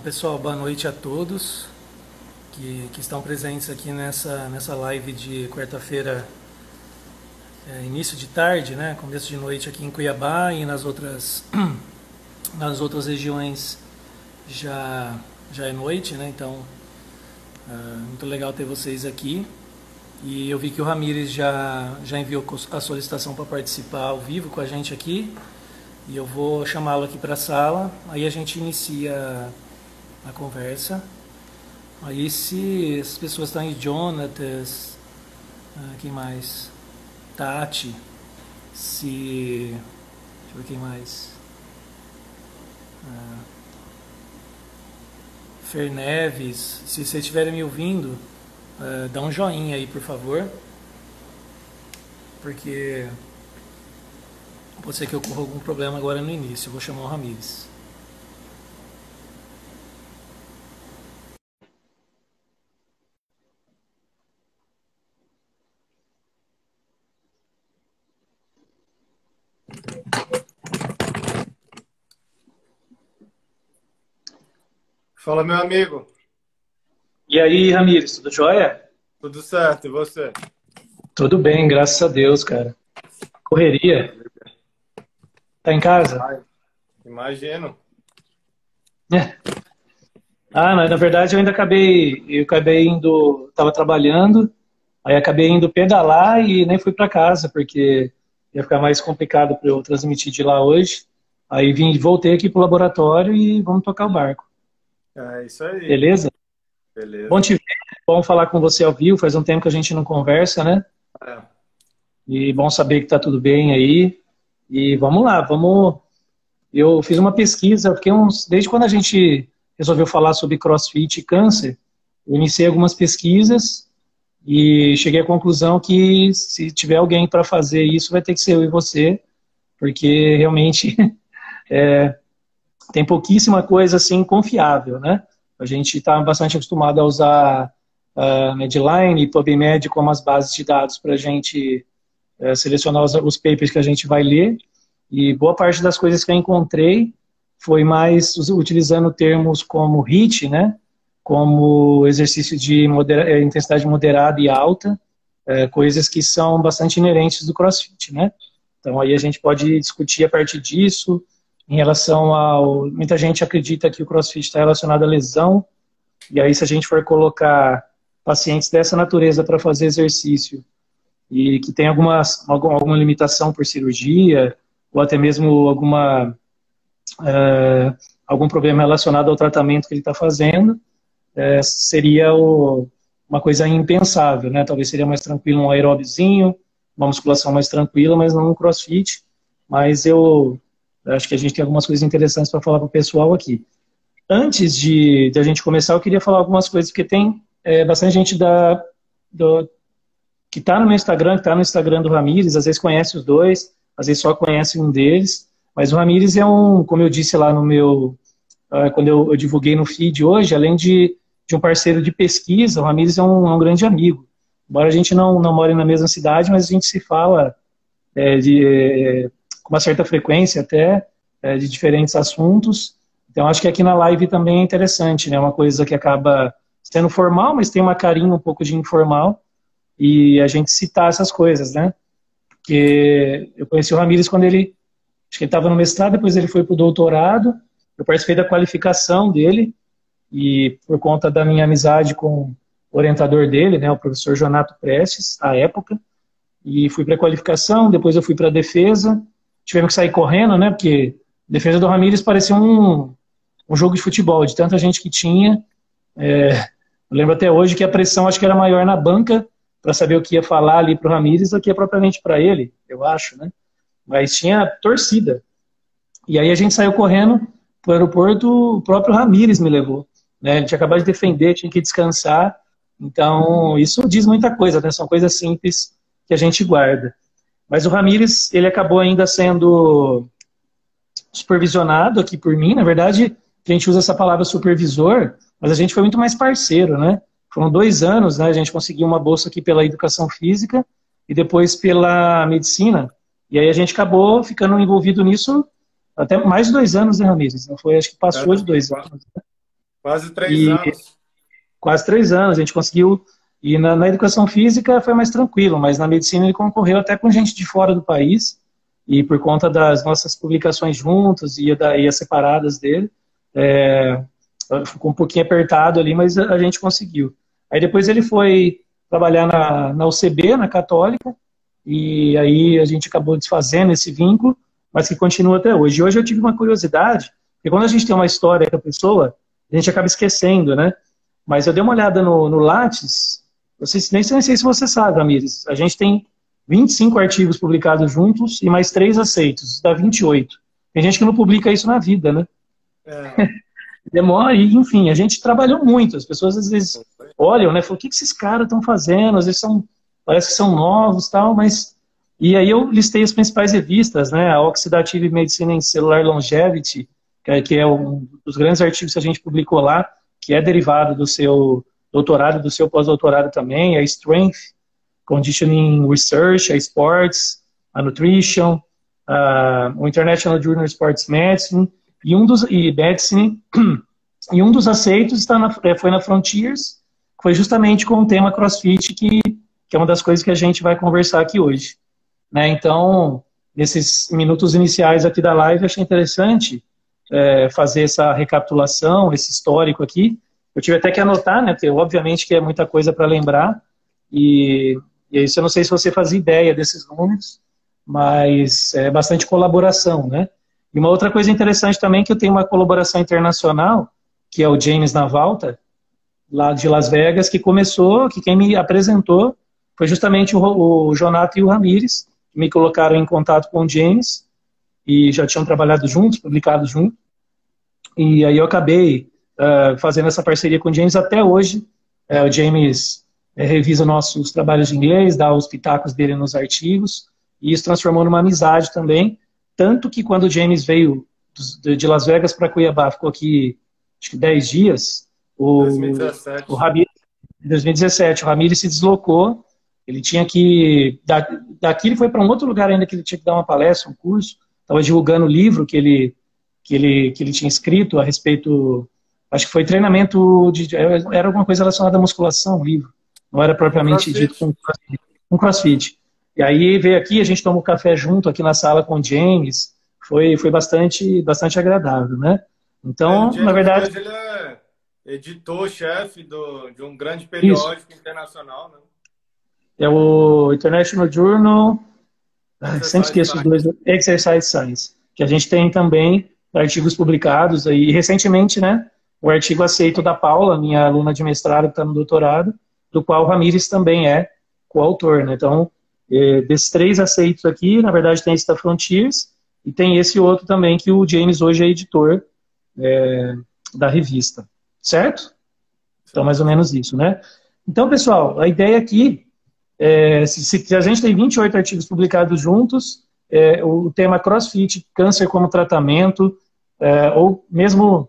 Pessoal, boa noite a todos que estão presentes aqui nessa live de quarta-feira, início de tarde, né? Começo de noite aqui em Cuiabá e nas outras regiões já é noite, né? Então, muito legal ter vocês aqui. E eu vi que o Ramires já enviou a solicitação para participar ao vivo com a gente aqui. E eu vou chamá-lo aqui para a sala, aí a gente inicia a conversa. Aí se as pessoas estão aí, Jonatas, quem mais? Tati, deixa eu ver quem mais. Fer Neves, se vocês estiverem me ouvindo, dá um joinha aí, por favor. Porque pode ser que ocorra algum problema agora no início. Eu vou chamar o Ramires. Fala, meu amigo. E aí, Ramires, tudo jóia? Tudo certo, e você? Tudo bem, graças a Deus, cara. Correria. Tá em casa? Ai, imagino. É. Na verdade eu acabei indo, tava trabalhando, aí acabei indo pedalar e nem fui para casa, porque ia ficar mais complicado para eu transmitir de lá hoje. Aí voltei aqui pro laboratório e vamos tocar o barco. É isso aí. Beleza? Bom Beleza. te ver, bom falar com você ao vivo, faz um tempo que a gente não conversa, né? É. E bom saber que tá tudo bem aí. E vamos lá, vamos. Eu fiz uma pesquisa, desde quando a gente resolveu falar sobre CrossFit e câncer, eu iniciei algumas pesquisas e cheguei à conclusão que se tiver alguém para fazer isso, vai ter que ser eu e você, porque realmente tem pouquíssima coisa assim confiável, né? A gente está bastante acostumado a usar Medline e PubMed como as bases de dados para a gente selecionar os papers que a gente vai ler. E boa parte das coisas que eu encontrei foi mais utilizando termos como HIIT, né? Como exercício de intensidade moderada e alta, coisas que são bastante inerentes do CrossFit, né? Então aí a gente pode discutir a partir disso, em relação ao... Muita gente acredita que o CrossFit está relacionado à lesão, e aí se a gente for colocar pacientes dessa natureza para fazer exercício e que tem alguma limitação por cirurgia, ou até mesmo algum problema relacionado ao tratamento que ele está fazendo, seria uma coisa impensável, né? Talvez seria mais tranquilo um aeróbiozinho, uma musculação mais tranquila, mas não um CrossFit. Mas eu acho que a gente tem algumas coisas interessantes para falar para o pessoal aqui. Antes de a gente começar, eu queria falar algumas coisas, porque tem bastante gente que está no meu Instagram, que está no Instagram do Ramires, às vezes conhece os dois, às vezes só conhece um deles, mas o Ramires como eu disse lá no meu, quando eu divulguei no feed hoje, além de um parceiro de pesquisa, o Ramires é um grande amigo. Embora a gente não more na mesma cidade, mas a gente se fala com uma certa frequência até, de diferentes assuntos. Então acho que aqui na live também é interessante, né? Uma coisa que acaba sendo formal, mas tem uma carinha um pouco de informal, e a gente citar essas coisas, né? Porque eu conheci o Ramires quando acho que ele estava no mestrado, depois ele foi para o doutorado, eu participei da qualificação dele, e por conta da minha amizade com o orientador dele, né, o professor Jonato Prestes, à época, e fui para a qualificação, depois eu fui para a defesa, tivemos que sair correndo, né, porque a defesa do Ramires parecia um jogo de futebol, de tanta gente que tinha. Eu lembro até hoje que a pressão acho que era maior na banca para saber o que ia falar ali para o Ramires do que propriamente para ele, eu acho, né? Mas tinha torcida. E aí a gente saiu correndo para o aeroporto, o próprio Ramires me levou, né? Ele tinha acabado de defender, tinha que descansar. Então, isso diz muita coisa, né? São coisas simples que a gente guarda. Mas o Ramires, ele acabou ainda sendo supervisionado aqui por mim. Na verdade, a gente usa essa palavra supervisor, mas a gente foi muito mais parceiro, né? Foram 2 anos, né? A gente conseguiu uma bolsa aqui pela educação física e depois pela medicina. E aí a gente acabou ficando envolvido nisso até mais de 2 anos, né, Ramires? Então foi, acho que passou de 2 anos. Né? Quase três E anos. quase 3 anos a gente conseguiu. E na educação física foi mais tranquilo, mas na medicina ele concorreu até com gente de fora do país. E por conta das nossas publicações juntos ia separadas dele, é, ficou um pouquinho apertado ali, mas a gente conseguiu. Aí depois ele foi trabalhar na UCB, na Católica, e aí a gente acabou desfazendo esse vínculo, mas que continua até hoje. E hoje eu tive uma curiosidade, porque quando a gente tem uma história com a pessoa, a gente acaba esquecendo, né? Mas eu dei uma olhada no Lattes, nem sei se você sabe, Ramires, a gente tem 25 artigos publicados juntos e mais 3 aceitos, dá 28. Tem gente que não publica isso na vida, né? É, Demora, e, enfim, a gente trabalhou muito. As pessoas às vezes olham, né? Falam, o que esses caras estão fazendo? Às vezes parece que são novos, tal, mas. E aí eu listei as principais revistas, né? A Oxidative Medicine and Cellular Longevity, que é um dos grandes artigos que a gente publicou lá, que é derivado do seu doutorado, do seu pós-doutorado também, a Strength, Conditioning Research, a Sports, a Nutrition, o International Journal of Sports Medicine, Medicine, e um dos aceitos foi na Frontiers, que foi justamente com o tema CrossFit, que é uma das coisas que a gente vai conversar aqui hoje. Né? Então, nesses minutos iniciais aqui da live, eu achei interessante fazer essa recapitulação, esse histórico aqui. Eu tive até que anotar, né? Porque obviamente que é muita coisa para lembrar, e isso eu não sei se você fazia ideia desses números, mas é bastante colaboração, né? E uma outra coisa interessante também é que eu tenho uma colaboração internacional, que é o James Navalta, lá de Las Vegas, que quem me apresentou foi justamente o Jonato e o Ramires, que me colocaram em contato com o James, e já tinham trabalhado juntos, publicado juntos, e aí eu acabei fazendo essa parceria com o James até hoje. O James revisa nossos trabalhos de inglês, dá os pitacos dele nos artigos, e isso transformou numa amizade também, tanto que quando o James veio de Las Vegas para Cuiabá, ficou aqui acho que 10 dias, 2017. o Ramires, em 2017, o Ramires se deslocou, ele tinha que, daqui ele foi para um outro lugar ainda que ele tinha que dar uma palestra, um curso, estava divulgando o livro que ele tinha escrito a respeito, acho que foi treinamento, era alguma coisa relacionada à musculação, o livro, não era propriamente dito com CrossFit. E aí veio aqui, a gente tomou café junto aqui na sala com o James, foi bastante agradável, né? Então, O James, na verdade... hoje ele é editor-chefe de um grande periódico internacional, né? É o International Journal, sempre Exercise esqueço os Science. dois, Exercise Science, que a gente tem também artigos publicados aí, e recentemente, né, o artigo aceito da Paula, minha aluna de mestrado que está no doutorado, do qual o Ramires também é coautor, né? Então, desses 3 aceitos aqui, na verdade tem esse da Frontiers, e tem esse outro também que o James hoje é editor da revista, certo? Então, mais ou menos isso, né? Então, pessoal, a ideia aqui, se a gente tem 28 artigos publicados juntos, o tema CrossFit, câncer como tratamento, ou mesmo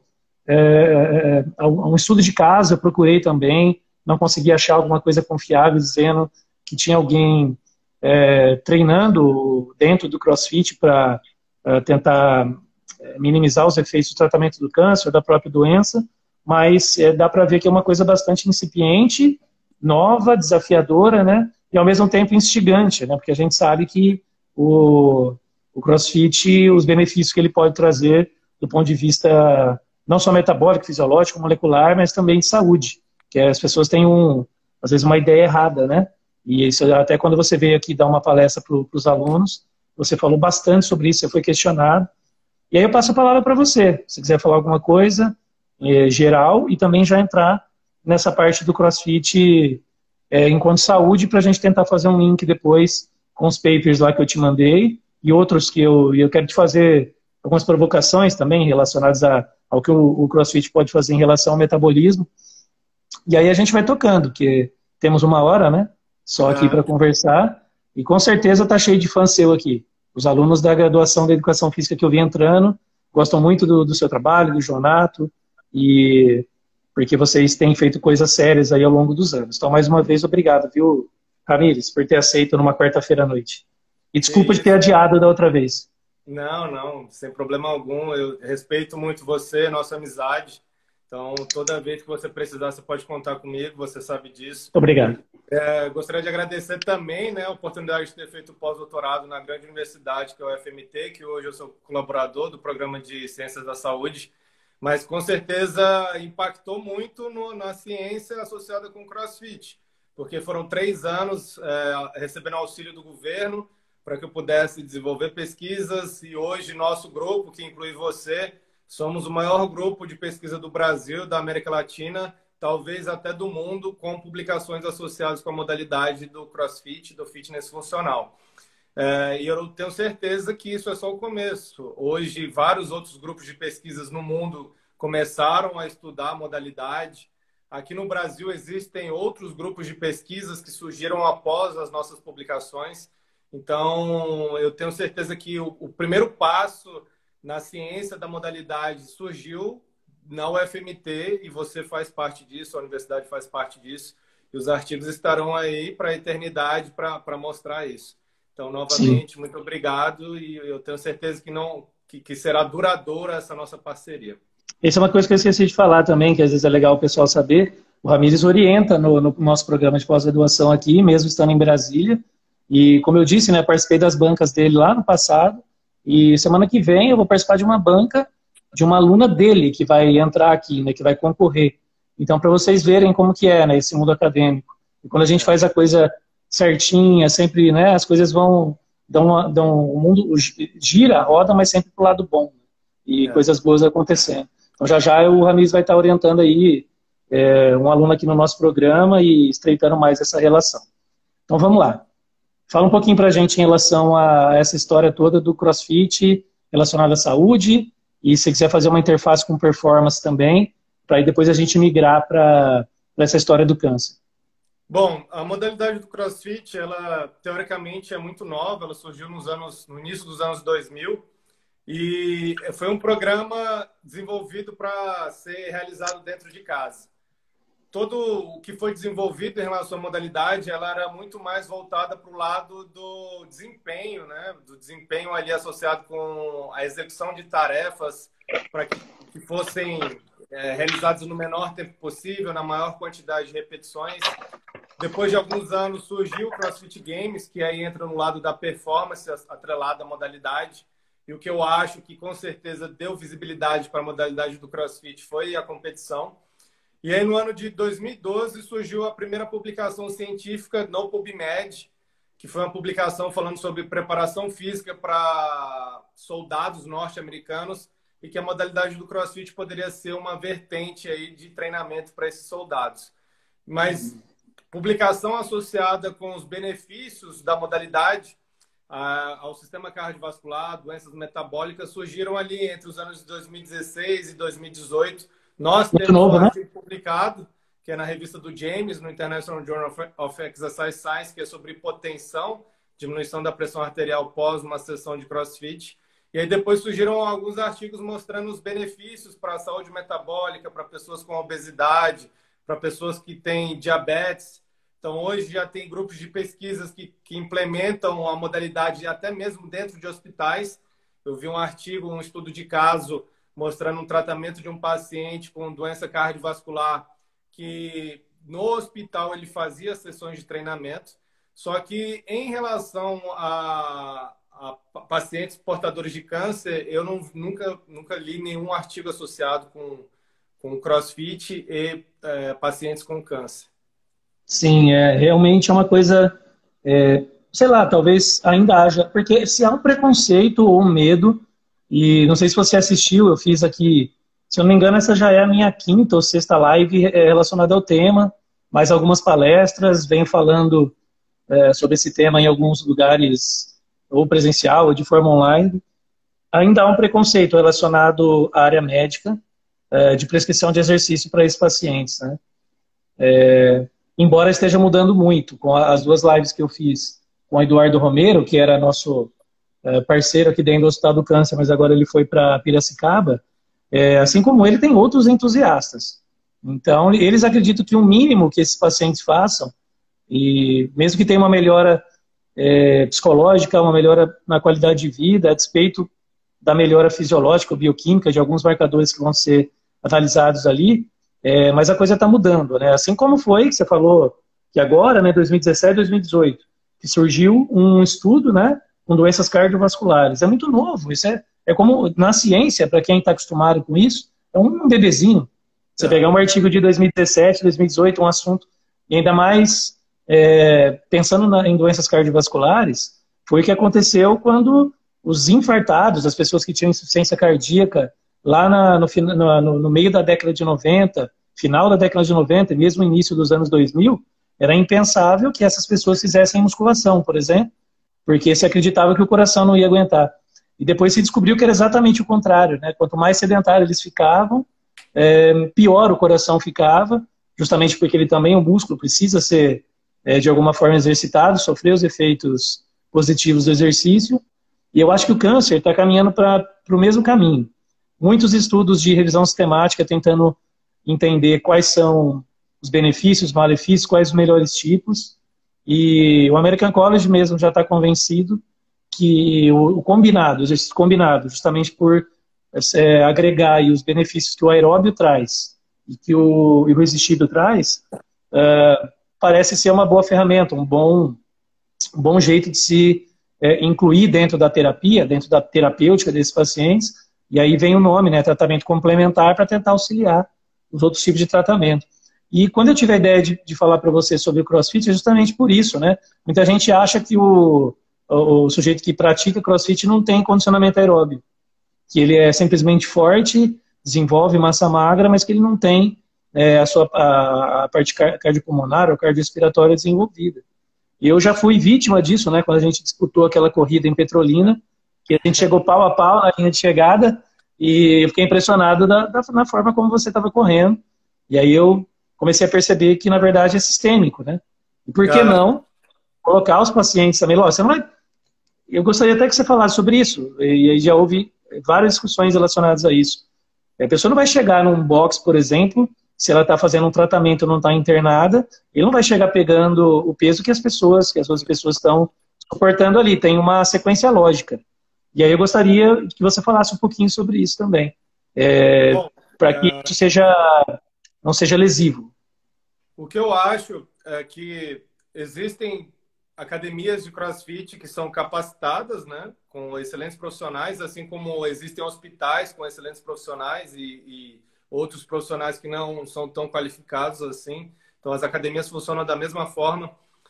um estudo de caso, eu procurei também, não consegui achar alguma coisa confiável dizendo que tinha alguém treinando dentro do CrossFit para tentar minimizar os efeitos do tratamento do câncer, da própria doença, mas dá para ver que é uma coisa bastante incipiente, nova, desafiadora, né? E ao mesmo tempo instigante, né? Porque a gente sabe que o CrossFit, os benefícios que ele pode trazer do ponto de vista não só metabólico, fisiológico, molecular, mas também de saúde, que as pessoas têm às vezes uma ideia errada, né? E isso até quando você veio aqui dar uma palestra para os alunos, você falou bastante sobre isso, você foi questionado. E aí eu passo a palavra para você, se quiser falar alguma coisa geral e também já entrar nessa parte do CrossFit enquanto saúde, para a gente tentar fazer um link depois com os papers lá que eu te mandei e outros que eu quero te fazer algumas provocações também relacionadas ao que o CrossFit pode fazer em relação ao metabolismo. E aí a gente vai tocando, porque temos 1 hora, né? Só aqui para conversar. E com certeza tá cheio de fã seu aqui. Os alunos da graduação da Educação Física que eu vi entrando gostam muito do seu trabalho, do Jonato, e porque vocês têm feito coisas sérias aí ao longo dos anos. Então, mais uma vez, obrigado, viu, Ramires, por ter aceito numa quarta-feira à noite. E desculpa de ter adiado da outra vez. Não, sem problema algum. Eu respeito muito você, nossa amizade. Então, toda vez que você precisar, você pode contar comigo, você sabe disso. Obrigado. Gostaria de agradecer também, né, a oportunidade de ter feito pós-doutorado na grande universidade, que é o FMT, que hoje eu sou colaborador do Programa de Ciências da Saúde, mas com certeza impactou muito na ciência associada com o CrossFit, porque foram 3 anos recebendo auxílio do governo para que eu pudesse desenvolver pesquisas, e hoje nosso grupo, que inclui você, somos o maior grupo de pesquisa do Brasil, da América Latina, talvez até do mundo, com publicações associadas com a modalidade do CrossFit, do fitness funcional. E eu tenho certeza que isso é só o começo. Hoje, vários outros grupos de pesquisas no mundo começaram a estudar a modalidade. Aqui no Brasil existem outros grupos de pesquisas que surgiram após as nossas publicações. Então, eu tenho certeza que o primeiro passo na ciência da modalidade surgiu na UFMT, e você faz parte disso, a universidade faz parte disso, e os artigos estarão aí para a eternidade para mostrar isso. Então, novamente, muito obrigado, e eu tenho certeza que será duradoura essa nossa parceria. Essa é uma coisa que eu esqueci de falar também, que às vezes é legal o pessoal saber. O Ramires orienta no nosso programa de pós-graduação aqui, mesmo estando em Brasília, e como eu disse, né, participei das bancas dele lá no passado, e semana que vem eu vou participar de uma banca de uma aluna dele que vai entrar aqui, né, que vai concorrer. Então, para vocês verem como que é, né, esse mundo acadêmico. E quando a gente faz a coisa certinha, sempre, né, as coisas vão, o mundo gira, roda, mas sempre pro lado bom. Né, e coisas boas acontecendo. Então, já o Ramires vai estar orientando aí um aluno aqui no nosso programa e estreitando mais essa relação. Então, vamos lá. Fala um pouquinho para a gente em relação a essa história toda do CrossFit relacionada à saúde, e se quiser fazer uma interface com performance também, para aí depois a gente migrar para essa história do câncer. Bom, a modalidade do CrossFit, ela teoricamente é muito nova, ela surgiu no início dos anos 2000, e foi um programa desenvolvido para ser realizado dentro de casa. Todo o que foi desenvolvido em relação à modalidade, ela era muito mais voltada para o lado do desempenho, né? Do desempenho ali associado com a execução de tarefas para que fossem realizadas no menor tempo possível, na maior quantidade de repetições. Depois de alguns anos surgiu o CrossFit Games, que aí entra no lado da performance atrelada à modalidade. E o que eu acho que com certeza deu visibilidade para a modalidade do CrossFit foi a competição. E aí, no ano de 2012, surgiu a primeira publicação científica no PubMed, que foi uma publicação falando sobre preparação física para soldados norte-americanos, e que a modalidade do CrossFit poderia ser uma vertente aí de treinamento para esses soldados. Mas publicação associada com os benefícios da modalidade ao sistema cardiovascular, doenças metabólicas, surgiram ali entre os anos de 2016 e 2018. Nós temos um artigo publicado, que é na revista do James, no International Journal of Exercise Science, que é sobre hipotensão, diminuição da pressão arterial pós uma sessão de CrossFit. E aí depois surgiram alguns artigos mostrando os benefícios para a saúde metabólica, para pessoas com obesidade, para pessoas que têm diabetes. Então, hoje já tem grupos de pesquisas que implementam a modalidade até mesmo dentro de hospitais. Eu vi um artigo, um estudo de caso, mostrando um tratamento de um paciente com doença cardiovascular que no hospital ele fazia sessões de treinamento. Só que em relação a pacientes portadores de câncer, eu nunca li nenhum artigo associado com CrossFit e pacientes com câncer. Sim, realmente é uma coisa, sei lá, talvez ainda haja, porque se há um preconceito ou um medo, e não sei se você assistiu, eu fiz aqui, se eu não me engano, essa já é a minha 5ª ou 6ª live relacionada ao tema, mas algumas palestras, venho falando sobre esse tema em alguns lugares, ou presencial, ou de forma online. Ainda há um preconceito relacionado à área médica, de prescrição de exercício para esses pacientes, né? Embora esteja mudando muito, com as 2 lives que eu fiz com o Eduardo Romero, que era nosso parceiro aqui dentro do Hospital do Câncer, mas agora ele foi para Piracicaba, assim como ele, tem outros entusiastas. Então, eles acreditam que o mínimo que esses pacientes façam, e mesmo que tenha uma melhora psicológica, uma melhora na qualidade de vida, a despeito da melhora fisiológica ou bioquímica de alguns marcadores que vão ser analisados ali, mas a coisa está mudando, né? Assim como foi, que você falou, que agora, né, 2017, 2018, que surgiu um estudo, né, com doenças cardiovasculares. É muito novo, isso é como na ciência, para quem está acostumado com isso, é um bebezinho. Você pegar um artigo de 2017, 2018, um assunto, e ainda mais pensando em doenças cardiovasculares, foi o que aconteceu quando os infartados, as pessoas que tinham insuficiência cardíaca, lá no meio da década de 90, final da década de 90, e mesmo início dos anos 2000, era impensável que essas pessoas fizessem musculação, por exemplo, porque se acreditava que o coração não ia aguentar. E depois se descobriu que era exatamente o contrário, né? Quanto mais sedentário eles ficavam, pior o coração ficava, justamente porque ele também, o músculo, precisa ser, de alguma forma, exercitado, sofrer os efeitos positivos do exercício. E eu acho que o câncer está caminhando para o mesmo caminho. Muitos estudos de revisão sistemática tentando entender quais são os benefícios, os malefícios, quais os melhores tipos. E o American College mesmo já está convencido que o combinado, o exercício combinado, justamente por agregar aí os benefícios que o aeróbio traz e que o resistido traz, parece ser uma boa ferramenta, um bom jeito de se incluir dentro da terapia, dentro da terapêutica desses pacientes, e aí vem o nome, né, tratamento complementar, para tentar auxiliar os outros tipos de tratamento. E quando eu tive a ideia de falar para você sobre o CrossFit, é justamente por isso, né? Muita gente acha que o sujeito que pratica CrossFit não tem condicionamento aeróbio, que ele é simplesmente forte, desenvolve massa magra, mas que ele não tem a parte cardiopulmonar ou cardiorrespiratória desenvolvida. E eu já fui vítima disso, né? Quando a gente disputou aquela corrida em Petrolina, que a gente chegou pau a pau na linha de chegada, e eu fiquei impressionado na forma como você estava correndo. E aí eu comecei a perceber que, na verdade, é sistêmico, né? E por que não colocar os pacientes também? Lógico, você não vai... Eu gostaria até que você falasse sobre isso, e aí já houve várias discussões relacionadas a isso. A pessoa não vai chegar num box, por exemplo, se ela está fazendo um tratamento e não está internada, ele não vai chegar pegando o peso que as outras pessoas estão suportando ali. Tem uma sequência lógica. E aí eu gostaria que você falasse um pouquinho sobre isso também, para que isso não seja lesivo. O que eu acho é que existem academias de CrossFit que são capacitadas, né, com excelentes profissionais, assim como existem hospitais com excelentes profissionais e outros profissionais que não são tão qualificados assim. Então, as academias funcionam da mesma forma.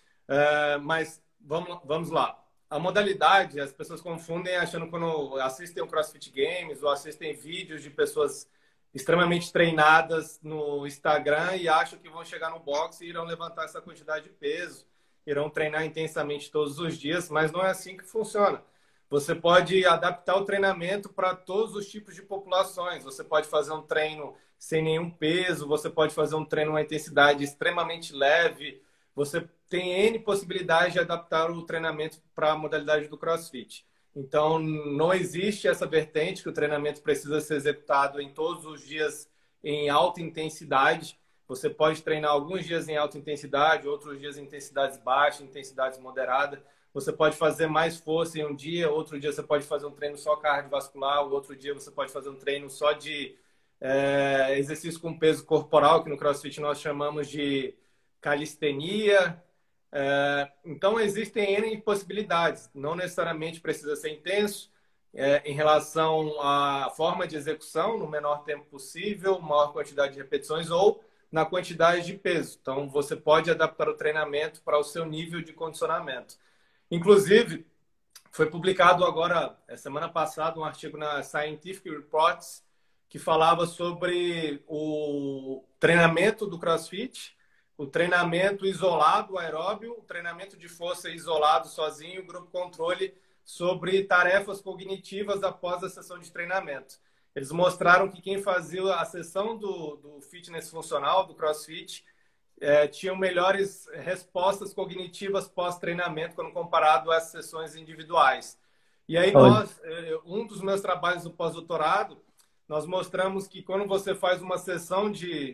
Mas vamos lá. A modalidade, as pessoas confundem achando quando assistem o CrossFit Games ou assistem vídeos de pessoas extremamente treinadas no Instagram e acham que vão chegar no boxe e irão levantar essa quantidade de peso, irão treinar intensamente todos os dias, mas não é assim que funciona. Você pode adaptar o treinamento para todos os tipos de populações. Você pode fazer um treino sem nenhum peso, você pode fazer um treino com uma intensidade extremamente leve. Você tem N possibilidades de adaptar o treinamento para a modalidade do CrossFit. Então, não existe essa vertente que o treinamento precisa ser executado em todos os dias em alta intensidade. Você pode treinar alguns dias em alta intensidade, outros dias em intensidades baixas, intensidades moderadas. Você pode fazer mais força em um dia, outro dia você pode fazer um treino só cardiovascular, outro dia você pode fazer um treino só de exercício com peso corporal, que no CrossFit nós chamamos de calistenia. Então, existem N possibilidades. Não necessariamente precisa ser intenso em relação à forma de execução, no menor tempo possível, maior quantidade de repetições ou na quantidade de peso. Então, você pode adaptar o treinamento para o seu nível de condicionamento. Inclusive, foi publicado agora, semana passada, um artigo na Scientific Reports que falava sobre o treinamento do CrossFit, o treinamento isolado aeróbio, o treinamento de força isolado sozinho, o grupo controle sobre tarefas cognitivas após a sessão de treinamento. Eles mostraram que quem fazia a sessão do fitness funcional, do CrossFit, tinham melhores respostas cognitivas pós-treinamento quando comparado às sessões individuais. E aí um dos meus trabalhos do pós-doutorado, nós mostramos que quando você faz uma sessão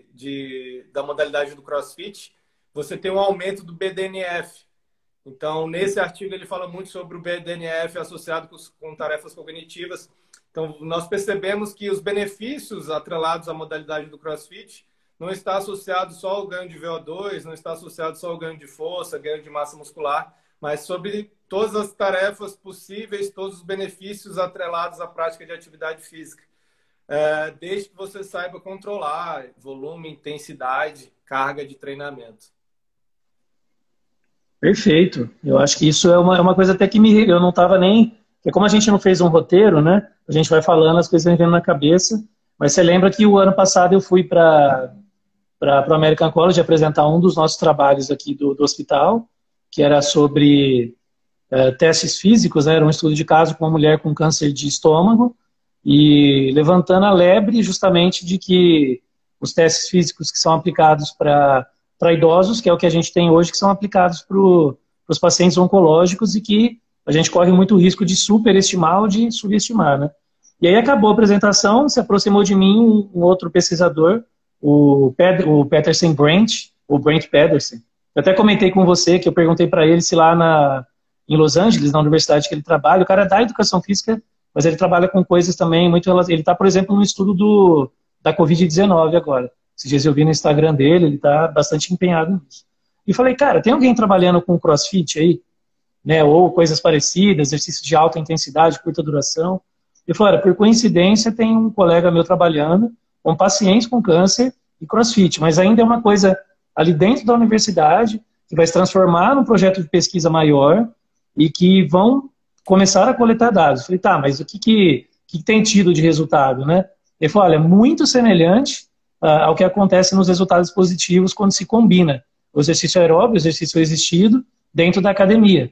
da modalidade do CrossFit, você tem um aumento do BDNF. Então, nesse artigo, ele fala muito sobre o BDNF associado com tarefas cognitivas. Então, nós percebemos que os benefícios atrelados à modalidade do CrossFit não está associado só ao ganho de VO2, não está associado só ao ganho de força, ganho de massa muscular, mas sobre todas as tarefas possíveis, todos os benefícios atrelados à prática de atividade física. Desde que você saiba controlar volume, intensidade, carga de treinamento. Perfeito. Eu acho que isso é uma coisa até que eu não estava nem... Porque como a gente não fez um roteiro, né? A gente vai falando, as coisas vão vindo na cabeça. Mas você lembra que o ano passado eu fui para o American College apresentar um dos nossos trabalhos aqui do hospital, que era sobre testes físicos, né? Era um estudo de caso com uma mulher com câncer de estômago, e levantando a lebre justamente de que os testes físicos que são aplicados para idosos, que é o que a gente tem hoje, que são aplicados para os pacientes oncológicos e que a gente corre muito risco de superestimar ou de subestimar, né? E aí acabou a apresentação, se aproximou de mim um outro pesquisador, o Peterson Brent, o Brent Pedersen. Eu até comentei com você que eu perguntei para ele se lá em Los Angeles, na universidade que ele trabalha, o cara é da educação física, mas ele trabalha com coisas também muito relacionadas. Ele está, por exemplo, no estudo da Covid-19 agora. Esses dias eu vi no Instagram dele, ele está bastante empenhado nisso. E falei, cara, tem alguém trabalhando com CrossFit aí? Né? Ou coisas parecidas, exercício de alta intensidade, curta duração. Ele falou, olha, por coincidência tem um colega meu trabalhando com pacientes com câncer e CrossFit, mas ainda é uma coisa ali dentro da universidade que vai se transformar num projeto de pesquisa maior e que vão começar a coletar dados. Eu falei, tá, mas o que tem tido de resultado, né? Ele falou, olha, é muito semelhante ao que acontece nos resultados positivos quando se combina o exercício aeróbio, o exercício resistido, dentro da academia.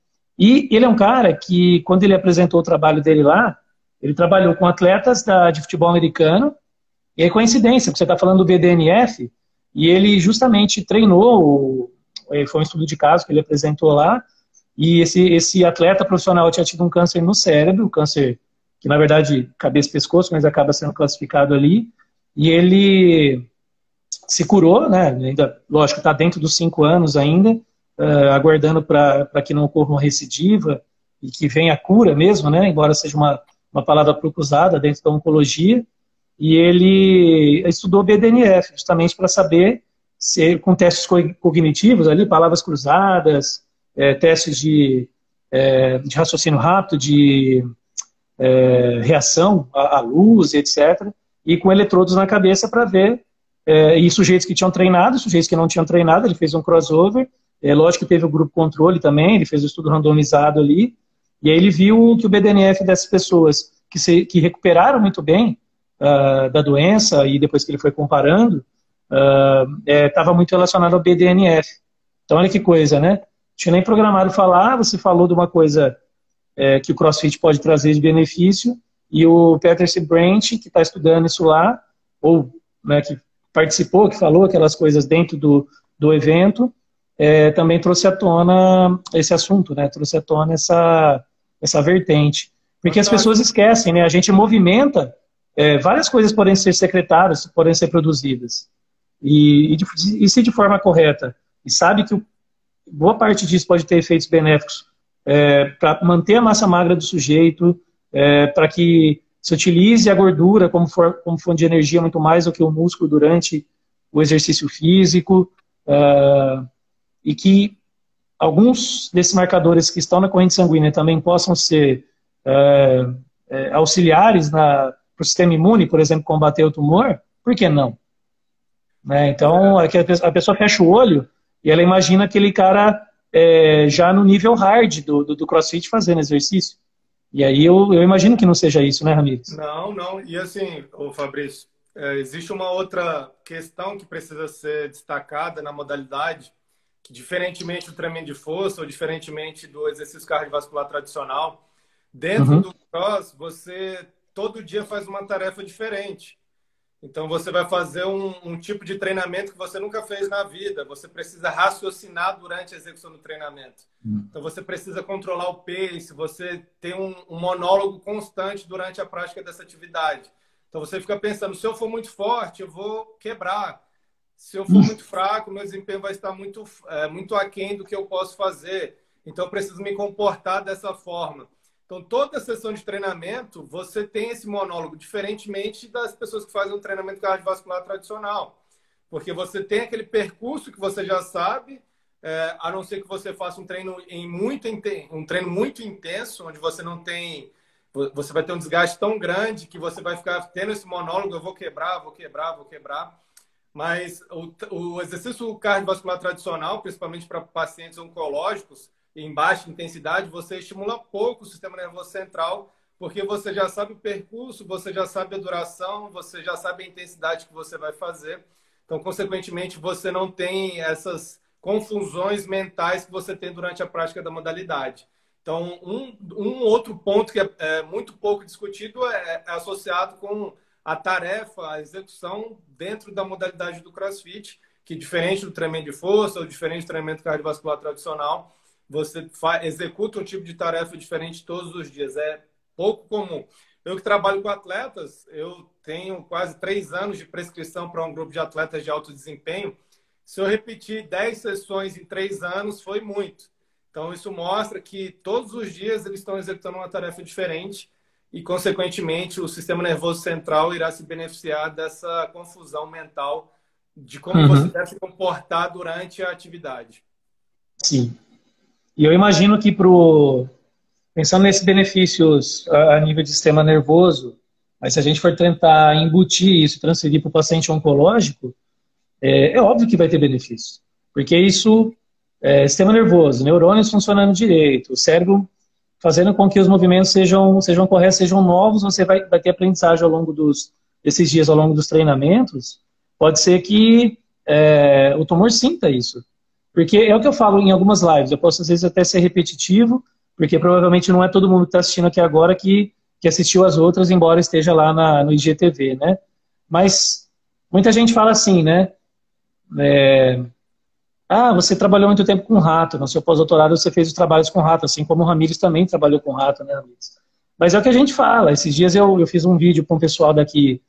E ele é um cara que, quando ele apresentou o trabalho dele lá, ele trabalhou com atletas de futebol americano, e é coincidência, porque você está falando do BDNF, e ele justamente treinou, foi um estudo de caso que ele apresentou lá, e esse atleta profissional tinha tido um câncer no cérebro, um câncer que na verdade cabeça e pescoço, mas acaba sendo classificado ali, e ele se curou, né? Ainda, lógico, está dentro dos 5 anos ainda, aguardando para que não ocorra uma recidiva e que venha a cura mesmo, né? Embora seja uma palavra pouco usada dentro da oncologia, e ele estudou BDNF justamente para saber se, com testes cognitivos ali, palavras cruzadas, testes de raciocínio rápido, de reação à luz, etc., e com eletrodos na cabeça para ver, e sujeitos que tinham treinado, sujeitos que não tinham treinado, ele fez um crossover, lógico que teve o grupo controle também, ele fez o estudo randomizado ali, e aí ele viu que o BDNF dessas pessoas que recuperaram muito bem da doença, e depois que ele foi comparando, estava muito relacionado ao BDNF. Então olha que coisa, né? Tinha nem programado falar, você falou de uma coisa que o CrossFit pode trazer de benefício, e o Peterson Brent, que está estudando isso lá, ou né, que participou, que falou aquelas coisas dentro do evento, também trouxe à tona esse assunto, né? Trouxe à tona essa vertente. Porque as pessoas esquecem, né? A gente movimenta, várias coisas podem ser secretadas, podem ser produzidas. E se de forma correta, e sabe que boa parte disso pode ter efeitos benéficos para manter a massa magra do sujeito, para que se utilize a gordura como fonte de energia muito mais do que o músculo durante o exercício físico, e que alguns desses marcadores que estão na corrente sanguínea também possam ser auxiliares para o sistema imune, por exemplo, combater o tumor, por que não? Né? Então, a pessoa fecha o olho e ela imagina aquele cara já no nível hard do CrossFit fazendo exercício. E aí eu imagino que não seja isso, né, Ramires? Não, não. E assim, Fabrício, existe uma outra questão que precisa ser destacada na modalidade, que diferentemente do treinamento de força ou diferentemente do exercício cardiovascular tradicional, dentro do cross, você todo dia faz uma tarefa diferente. Então, você vai fazer um tipo de treinamento que você nunca fez na vida. Você precisa raciocinar durante a execução do treinamento. Então, você precisa controlar o pace, você tem um monólogo constante durante a prática dessa atividade. Então, você fica pensando, se eu for muito forte, eu vou quebrar. Se eu for muito fraco, meu desempenho vai estar muito aquém do que eu posso fazer. Então, eu preciso me comportar dessa forma. Então, toda sessão de treinamento, você tem esse monólogo, diferentemente das pessoas que fazem um treinamento cardiovascular tradicional. Porque você tem aquele percurso que você já sabe, a não ser que você faça um treino muito intenso, onde você não tem... Você vai ter um desgaste tão grande que você vai ficar tendo esse monólogo, eu vou quebrar, vou quebrar, vou quebrar. Mas o exercício cardiovascular tradicional, principalmente para pacientes oncológicos, em baixa intensidade, você estimula pouco o sistema nervoso central, porque você já sabe o percurso, você já sabe a duração, você já sabe a intensidade que você vai fazer. Então, consequentemente, você não tem essas confusões mentais que você tem durante a prática da modalidade. Então, um outro ponto que é muito pouco discutido é associado com a tarefa, a execução dentro da modalidade do CrossFit, que diferente do treinamento de força ou diferente do treinamento cardiovascular tradicional, você executa um tipo de tarefa diferente todos os dias. É pouco comum. Eu que trabalho com atletas, eu tenho quase 3 anos de prescrição para um grupo de atletas de alto desempenho. Se eu repetir 10 sessões em 3 anos, foi muito. Então, isso mostra que todos os dias eles estão executando uma tarefa diferente e, consequentemente, o sistema nervoso central irá se beneficiar dessa confusão mental de como você deve se comportar durante a atividade. Sim. E eu imagino que, pensando nesses benefícios a nível de sistema nervoso, mas se a gente for tentar embutir isso, transferir para o paciente oncológico, é óbvio que vai ter benefício. Porque isso, sistema nervoso, neurônios funcionando direito, o cérebro fazendo com que os movimentos sejam corretos, sejam novos, você vai ter aprendizagem ao longo desses dias, ao longo dos treinamentos. Pode ser que o tumor sinta isso. Porque é o que eu falo em algumas lives, eu posso às vezes até ser repetitivo, porque provavelmente não é todo mundo que está assistindo aqui agora que assistiu as outras, embora esteja lá no IGTV, né? Mas muita gente fala assim, né? Você trabalhou muito tempo com rato, no seu pós-doutorado você fez os trabalhos com rato, assim como o Ramires também trabalhou com rato, né, Ramires? Mas é o que a gente fala, esses dias eu fiz um vídeo com um pessoal daqui,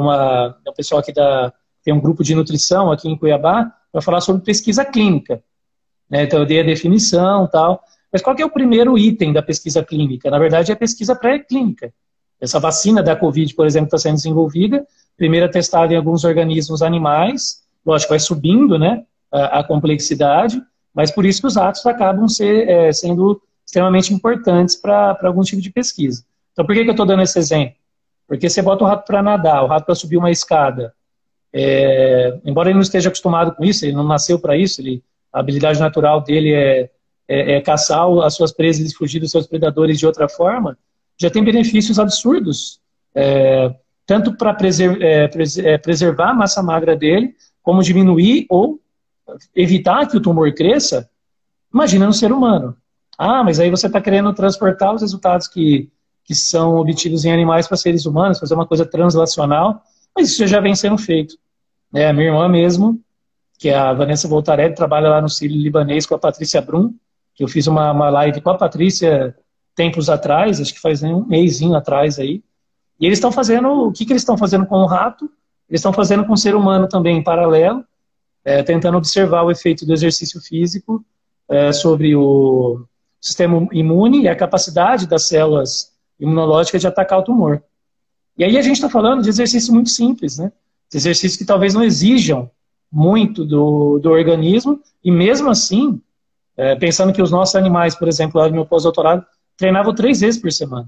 um pessoal aqui tem um grupo de nutrição aqui em Cuiabá, para falar sobre pesquisa clínica. Né? Então eu dei a definição e tal. Mas qual que é o primeiro item da pesquisa clínica? Na verdade é a pesquisa pré-clínica. Essa vacina da Covid, por exemplo, está sendo desenvolvida, primeiro testada em alguns organismos animais, lógico, vai subindo, né, a complexidade, mas por isso que os ratos acabam sendo extremamente importantes para algum tipo de pesquisa. Então por que eu estou dando esse exemplo? Porque você bota o rato para nadar, o rato para subir uma escada, embora ele não esteja acostumado com isso, ele não nasceu para isso, a habilidade natural dele é caçar as suas presas e fugir dos seus predadores de outra forma, já tem benefícios absurdos, tanto para preservar a massa magra dele, como diminuir ou evitar que o tumor cresça. Imagina no ser humano. Mas aí você está querendo transportar os resultados que são obtidos em animais para seres humanos, fazer uma coisa translacional, mas isso já vem sendo feito. A minha irmã mesmo, que é a Vanessa Voltarelli, trabalha lá no Sírio-Libanês com a Patrícia Brum, que eu fiz uma live com a Patrícia tempos atrás, acho que faz um mêsinho atrás aí, e eles estão fazendo, o que eles estão fazendo com o rato? Eles estão fazendo com o ser humano também em paralelo, tentando observar o efeito do exercício físico sobre o sistema imune e a capacidade das células imunológicas de atacar o tumor. E aí a gente está falando de exercícios muito simples, né? De exercícios que talvez não exijam muito do organismo, e mesmo assim, pensando que os nossos animais, por exemplo, lá no meu pós-doutorado, treinavam 3 vezes por semana.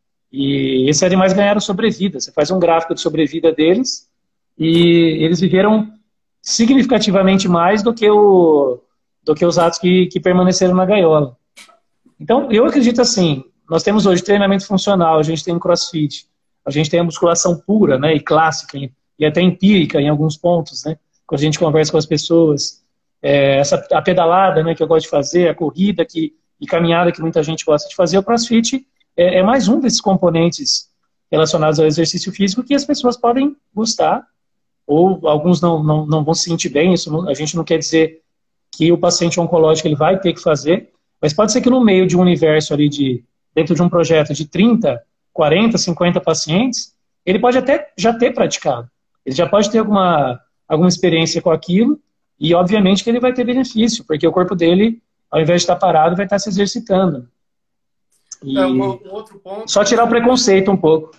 E esses animais ganharam sobrevida. Você faz um gráfico de sobrevida deles, e eles viveram significativamente mais do que os ratos que permaneceram na gaiola. Então, eu acredito assim, nós temos hoje treinamento funcional, a gente tem CrossFit, a gente tem a musculação pura, né, e clássica, e até empírica em alguns pontos, né, quando a gente conversa com as pessoas, a pedalada, né, que eu gosto de fazer, a corrida e caminhada que muita gente gosta de fazer, o CrossFit é mais um desses componentes relacionados ao exercício físico que as pessoas podem gostar, ou alguns não vão se sentir bem. Isso a gente não quer dizer que o paciente oncológico ele vai ter que fazer, mas pode ser que no meio de um universo ali, dentro de um projeto de 30, 40, 50 pacientes, ele pode até já ter praticado. Ele já pode ter alguma experiência com aquilo, e obviamente que ele vai ter benefício, porque o corpo dele, ao invés de estar parado, vai estar se exercitando. E Um outro ponto. só tirar o preconceito um pouco.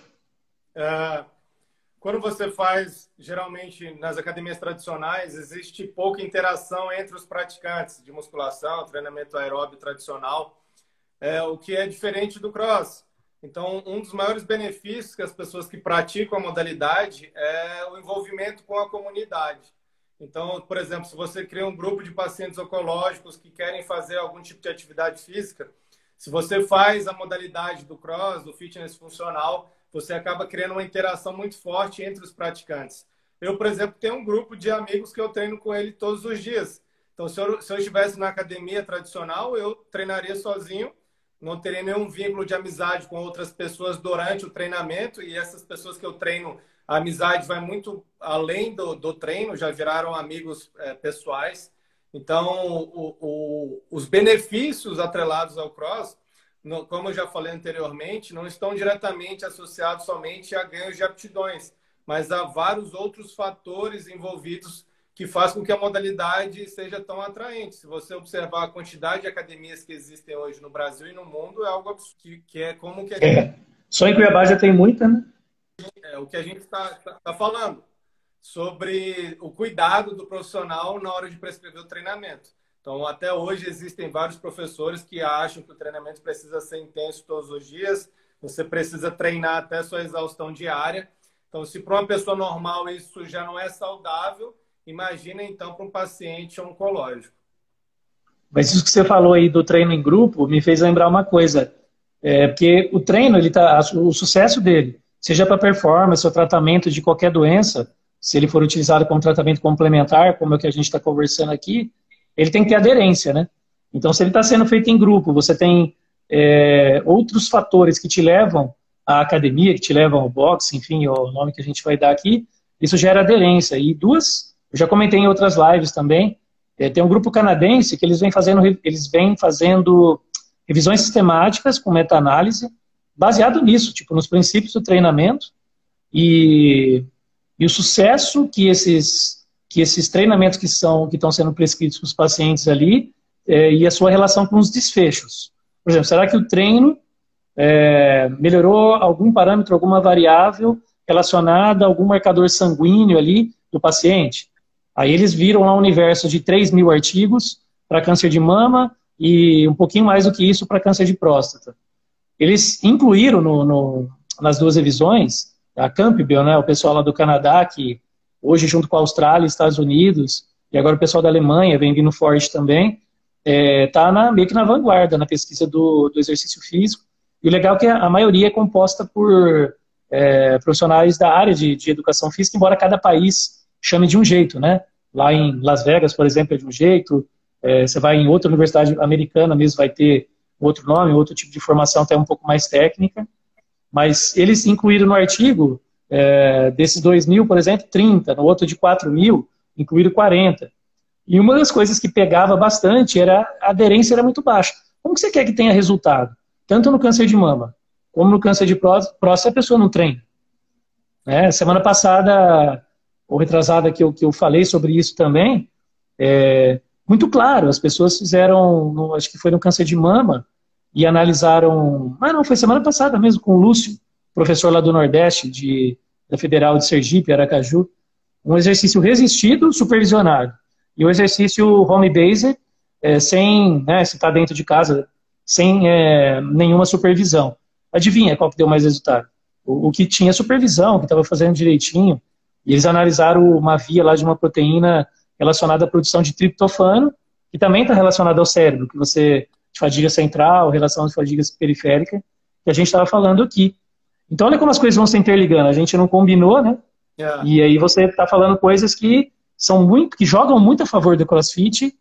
Quando você faz, geralmente, nas academias tradicionais, existe pouca interação entre os praticantes de musculação, treinamento aeróbio tradicional, o que é diferente do cross. Então, um dos maiores benefícios que as pessoas que praticam a modalidade é o envolvimento com a comunidade. Então, por exemplo, se você cria um grupo de pacientes oncológicos que querem fazer algum tipo de atividade física, se você faz a modalidade do cross, do fitness funcional, você acaba criando uma interação muito forte entre os praticantes. Eu, por exemplo, tenho um grupo de amigos que eu treino com ele todos os dias. Então, se eu estivesse na academia tradicional, eu treinaria sozinho, não teria nenhum vínculo de amizade com outras pessoas durante o treinamento, e essas pessoas que eu treino, a amizade vai muito além do treino, já viraram amigos pessoais. Então, os benefícios atrelados ao cross, como eu já falei anteriormente, não estão diretamente associados somente a ganhos de aptidões, mas há vários outros fatores envolvidos que fazem com que a modalidade seja tão atraente. Se você observar a quantidade de academias que existem hoje no Brasil e no mundo, é algo absurdo, que é como que a gente... Só em Cuiabá já tem muita, né? É o que a gente está falando, sobre o cuidado do profissional na hora de prescrever o treinamento. Então, até hoje, existem vários professores que acham que o treinamento precisa ser intenso todos os dias, você precisa treinar até sua exaustão diária. Então, se para uma pessoa normal isso já não é saudável, imagina, então, para um paciente oncológico. Mas isso que você falou aí do treino em grupo me fez lembrar uma coisa. Porque o treino, o sucesso dele, seja para performance ou tratamento de qualquer doença, se ele for utilizado como tratamento complementar, como é o que a gente está conversando aqui, ele tem que ter aderência, né? Então, se ele está sendo feito em grupo, você tem outros fatores que te levam à academia, que te levam ao boxe, enfim, o nome que a gente vai dar aqui, isso gera aderência. E eu já comentei em outras lives também, tem um grupo canadense que eles vêm fazendo revisões sistemáticas com meta-análise, baseado nisso, tipo, nos princípios do treinamento e o sucesso que esses treinamentos que estão sendo prescritos para os pacientes ali e a sua relação com os desfechos. Por exemplo, será que o treino melhorou algum parâmetro, alguma variável relacionada a algum marcador sanguíneo ali do paciente? Aí eles viram lá um universo de 3.000 artigos para câncer de mama e um pouquinho mais do que isso para câncer de próstata. Eles incluíram nas duas revisões a Campbell, né, o pessoal lá do Canadá, que hoje junto com a Austrália e Estados Unidos, e agora o pessoal da Alemanha vem vindo forte também, está meio que na vanguarda na pesquisa do exercício físico. E o legal é que a maioria é composta por profissionais da área de educação física, embora cada país chame de um jeito, né? Lá em Las Vegas, por exemplo, é de um jeito, você vai em outra universidade americana mesmo, vai ter outro nome, outro tipo de formação até um pouco mais técnica, mas eles incluíram no artigo, desses 2.000, por exemplo, 30, no outro de 4.000, incluíram 40. E uma das coisas que pegava bastante era a aderência era muito baixa. Como que você quer que tenha resultado? Tanto no câncer de mama, como no câncer de próstata, a pessoa não treina. Semana passada, ou retrasada, que eu falei sobre isso também, muito claro, as pessoas fizeram, acho que foi no câncer de mama, e analisaram, não, foi semana passada mesmo, com o Lúcio, professor lá do Nordeste, da Federal de Sergipe, Aracaju, um exercício resistido, supervisionado, e o exercício home-based, sem, se está dentro de casa, sem nenhuma supervisão. Adivinha qual que deu mais resultado? O que tinha supervisão, que estava fazendo direitinho, e eles analisaram uma via lá de uma proteína relacionada à produção de triptofano, que também está relacionada ao cérebro, que você, de fadiga central, relação de fadiga periférica, que a gente estava falando aqui. Então, olha como as coisas vão se interligando. A gente não combinou, né? E aí você está falando coisas que que jogam muito a favor do CrossFit,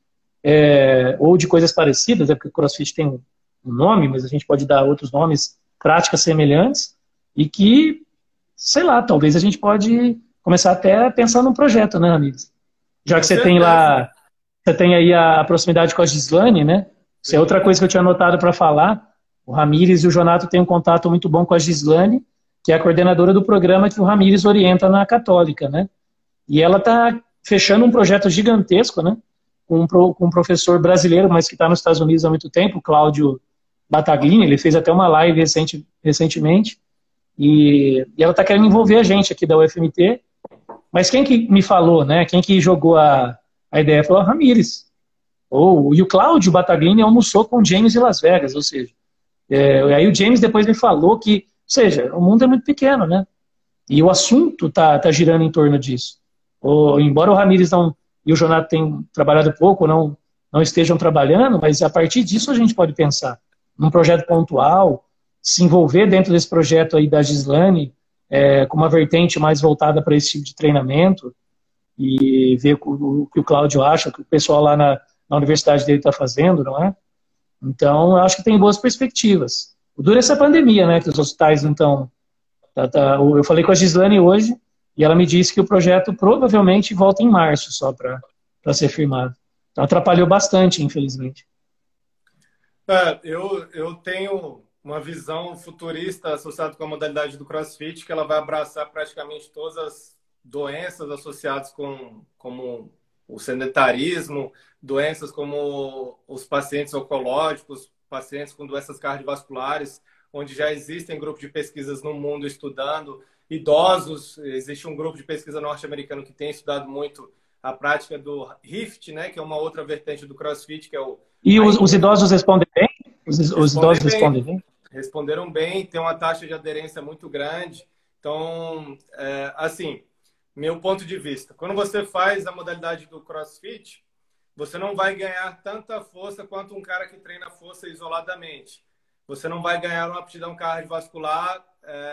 ou de coisas parecidas, porque o CrossFit tem um nome, mas a gente pode dar outros nomes, práticas semelhantes, e que, sei lá, talvez a gente pode começar até a pensar num projeto, né, amigos? Já que você tem lá, você tem aí a proximidade com a Gislane, né? Isso é outra coisa que eu tinha anotado para falar. O Ramires e o Jonato têm um contato muito bom com a Gislane, que é a coordenadora do programa que o Ramires orienta na Católica, né? E ela está fechando um projeto gigantesco, né? Com um professor brasileiro, mas que está nos Estados Unidos há muito tempo, o Cláudio Battaglini, ele fez até uma live recentemente, e ela está querendo envolver a gente aqui da UFMT, mas quem que me falou, né? Quem que jogou a ideia foi o Ramírez. E o Cláudio Battaglini almoçou com o James em Las Vegas, ou seja, aí o James depois me falou que, ou seja, o mundo é muito pequeno, né? E o assunto tá girando em torno disso. Embora o Ramírez e o Jonathan tenham trabalhado pouco, não estejam trabalhando, mas a partir disso a gente pode pensar num projeto pontual, se envolver dentro desse projeto aí da Gislane, com uma vertente mais voltada para esse tipo de treinamento, e ver o que o Cláudio acha, o que o pessoal lá na universidade dele está fazendo, não é? Então, eu acho que tem boas perspectivas. O duro é essa pandemia, né? Que os hospitais não estão... Eu falei com a Gislane hoje, e ela me disse que o projeto provavelmente volta em março só para ser firmado. Então, atrapalhou bastante, infelizmente. Eu tenho uma visão futurista associada com a modalidade do CrossFit, que ela vai abraçar praticamente todas as doenças associadas como o sedentarismo, doenças como os pacientes oncológicos, pacientes com doenças cardiovasculares, onde já existem grupos de pesquisas no mundo estudando, idosos, existe um grupo de pesquisa norte-americano que tem estudado muito a prática do HIIT, né, que é uma outra vertente do CrossFit, que é o... E os idosos respondem bem? Os idosos respondem bem? Responderam bem, tem uma taxa de aderência muito grande. Então, assim, meu ponto de vista, quando você faz a modalidade do CrossFit, você não vai ganhar tanta força quanto um cara que treina força isoladamente. Você não vai ganhar uma aptidão cardiovascular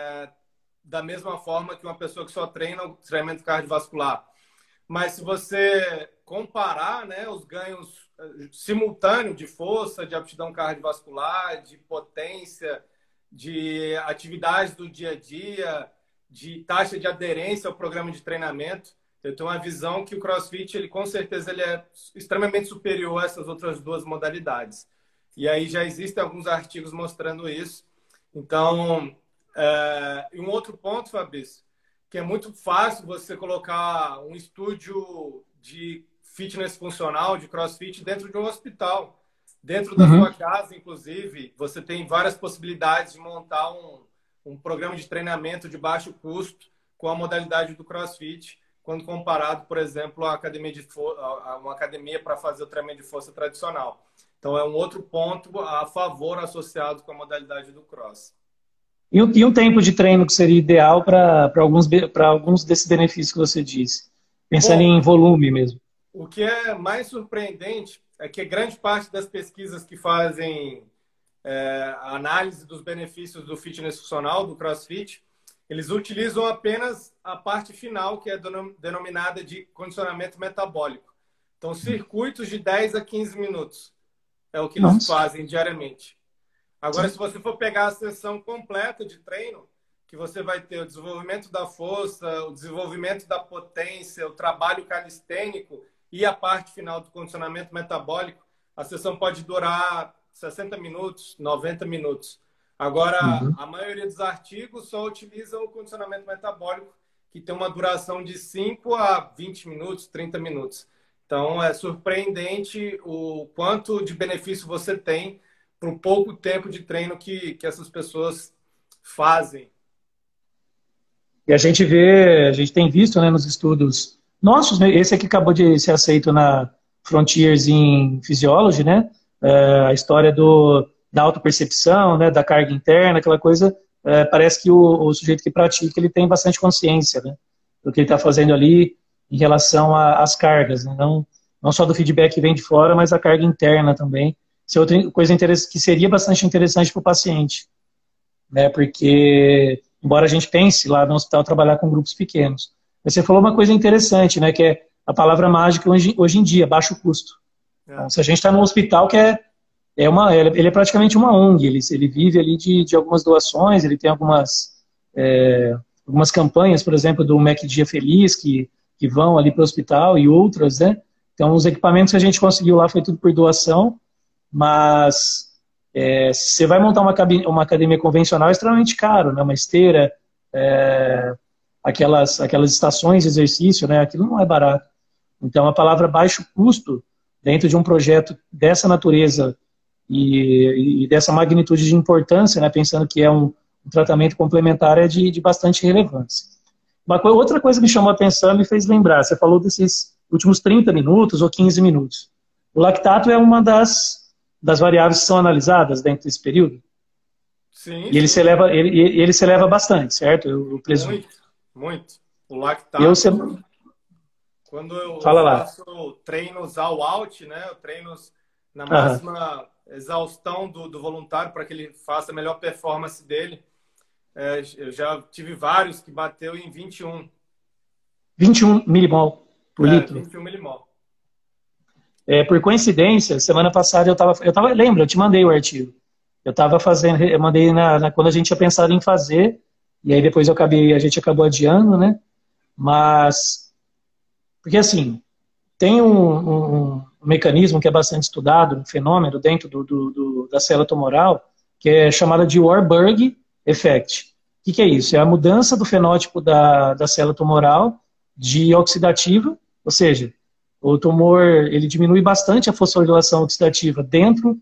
da mesma forma que uma pessoa que só treina o treinamento cardiovascular. Mas se você comparar, né, os ganhos simultâneos de força, de aptidão cardiovascular, de potência, de atividades do dia a dia, de taxa de aderência ao programa de treinamento, eu tenho uma visão que o CrossFit, ele com certeza ele é extremamente superior a essas outras duas modalidades. E aí já existem alguns artigos mostrando isso. Então, e um outro ponto, Fabrício, que é muito fácil você colocar um estúdio de fitness funcional, de CrossFit, dentro de um hospital. Dentro da sua casa, inclusive, você tem várias possibilidades de montar um programa de treinamento de baixo custo com a modalidade do CrossFit, quando comparado, por exemplo, a uma academia para fazer o treinamento de força tradicional. Então, é um outro ponto a favor associado com a modalidade do Cross. E um tempo de treino que seria ideal para alguns desses benefícios que você disse? Pensando em volume mesmo. O que é mais surpreendente é que grande parte das pesquisas que fazem a análise dos benefícios do fitness funcional, do CrossFit, eles utilizam apenas a parte final, que é denominada de condicionamento metabólico. Então, circuitos de 10 a 15 minutos é o que eles fazem diariamente. Agora, se você for pegar a sessão completa de treino, que você vai ter o desenvolvimento da força, o desenvolvimento da potência, o trabalho calistênico e a parte final do condicionamento metabólico, a sessão pode durar 60 minutos, 90 minutos. Agora, a maioria dos artigos só utilizam o condicionamento metabólico, que tem uma duração de 5 a 20 minutos, 30 minutos. Então, é surpreendente o quanto de benefício você tem para o pouco tempo de treino que essas pessoas fazem. E a gente tem visto, né, nos estudos nossos, esse aqui acabou de ser aceito na Frontiers in Physiology, né, a história da autopercepção, né, da carga interna, aquela coisa, parece que o sujeito que pratica, ele tem bastante consciência, né, do que ele está fazendo ali em relação às cargas, né, não só do feedback que vem de fora, mas a carga interna também. Isso é outra coisa que seria bastante interessante para o paciente, né, porque, embora a gente pense lá no hospital trabalhar com grupos pequenos, você falou uma coisa interessante, né, que é a palavra mágica hoje em dia, baixo custo. Então, se a gente está num hospital que ele é praticamente uma ONG, ele vive ali de algumas doações, ele tem algumas campanhas, por exemplo, do MEC Dia Feliz, que vão ali para o hospital e outras, né? Então, os equipamentos que a gente conseguiu lá foi tudo por doação, mas se você vai montar uma academia convencional, é extremamente caro, né? Uma esteira, aquelas estações de exercício, né? Aquilo não é barato. Então, a palavra baixo custo, dentro de um projeto dessa natureza e dessa magnitude de importância, né, pensando que é um tratamento complementar, é de bastante relevância. Outra coisa que me chamou a atenção, me fez lembrar, você falou desses últimos 30 minutos ou 15 minutos. O lactato é uma das variáveis que são analisadas dentro desse período? Sim. E ele se eleva bastante, certo? Eu presumo. Muito, muito. O lactato, quando eu faço treinos all out, né? Treinos na máxima exaustão do voluntário para que ele faça a melhor performance dele. Eu já tive vários que bateu em 21. 21 milimol por litro? 21 milimol. Por coincidência, semana passada lembra, eu te mandei o artigo. Eu estava fazendo, eu mandei quando a gente tinha pensado em fazer, e aí depois a gente acabou adiando, né? Mas, porque assim, tem um mecanismo que é bastante estudado, um fenômeno dentro da célula tumoral, que é chamado de Warburg Effect. O que é isso? É a mudança do fenótipo da célula tumoral de oxidativa, ou seja, o tumor ele diminui bastante a fosforilação oxidativa dentro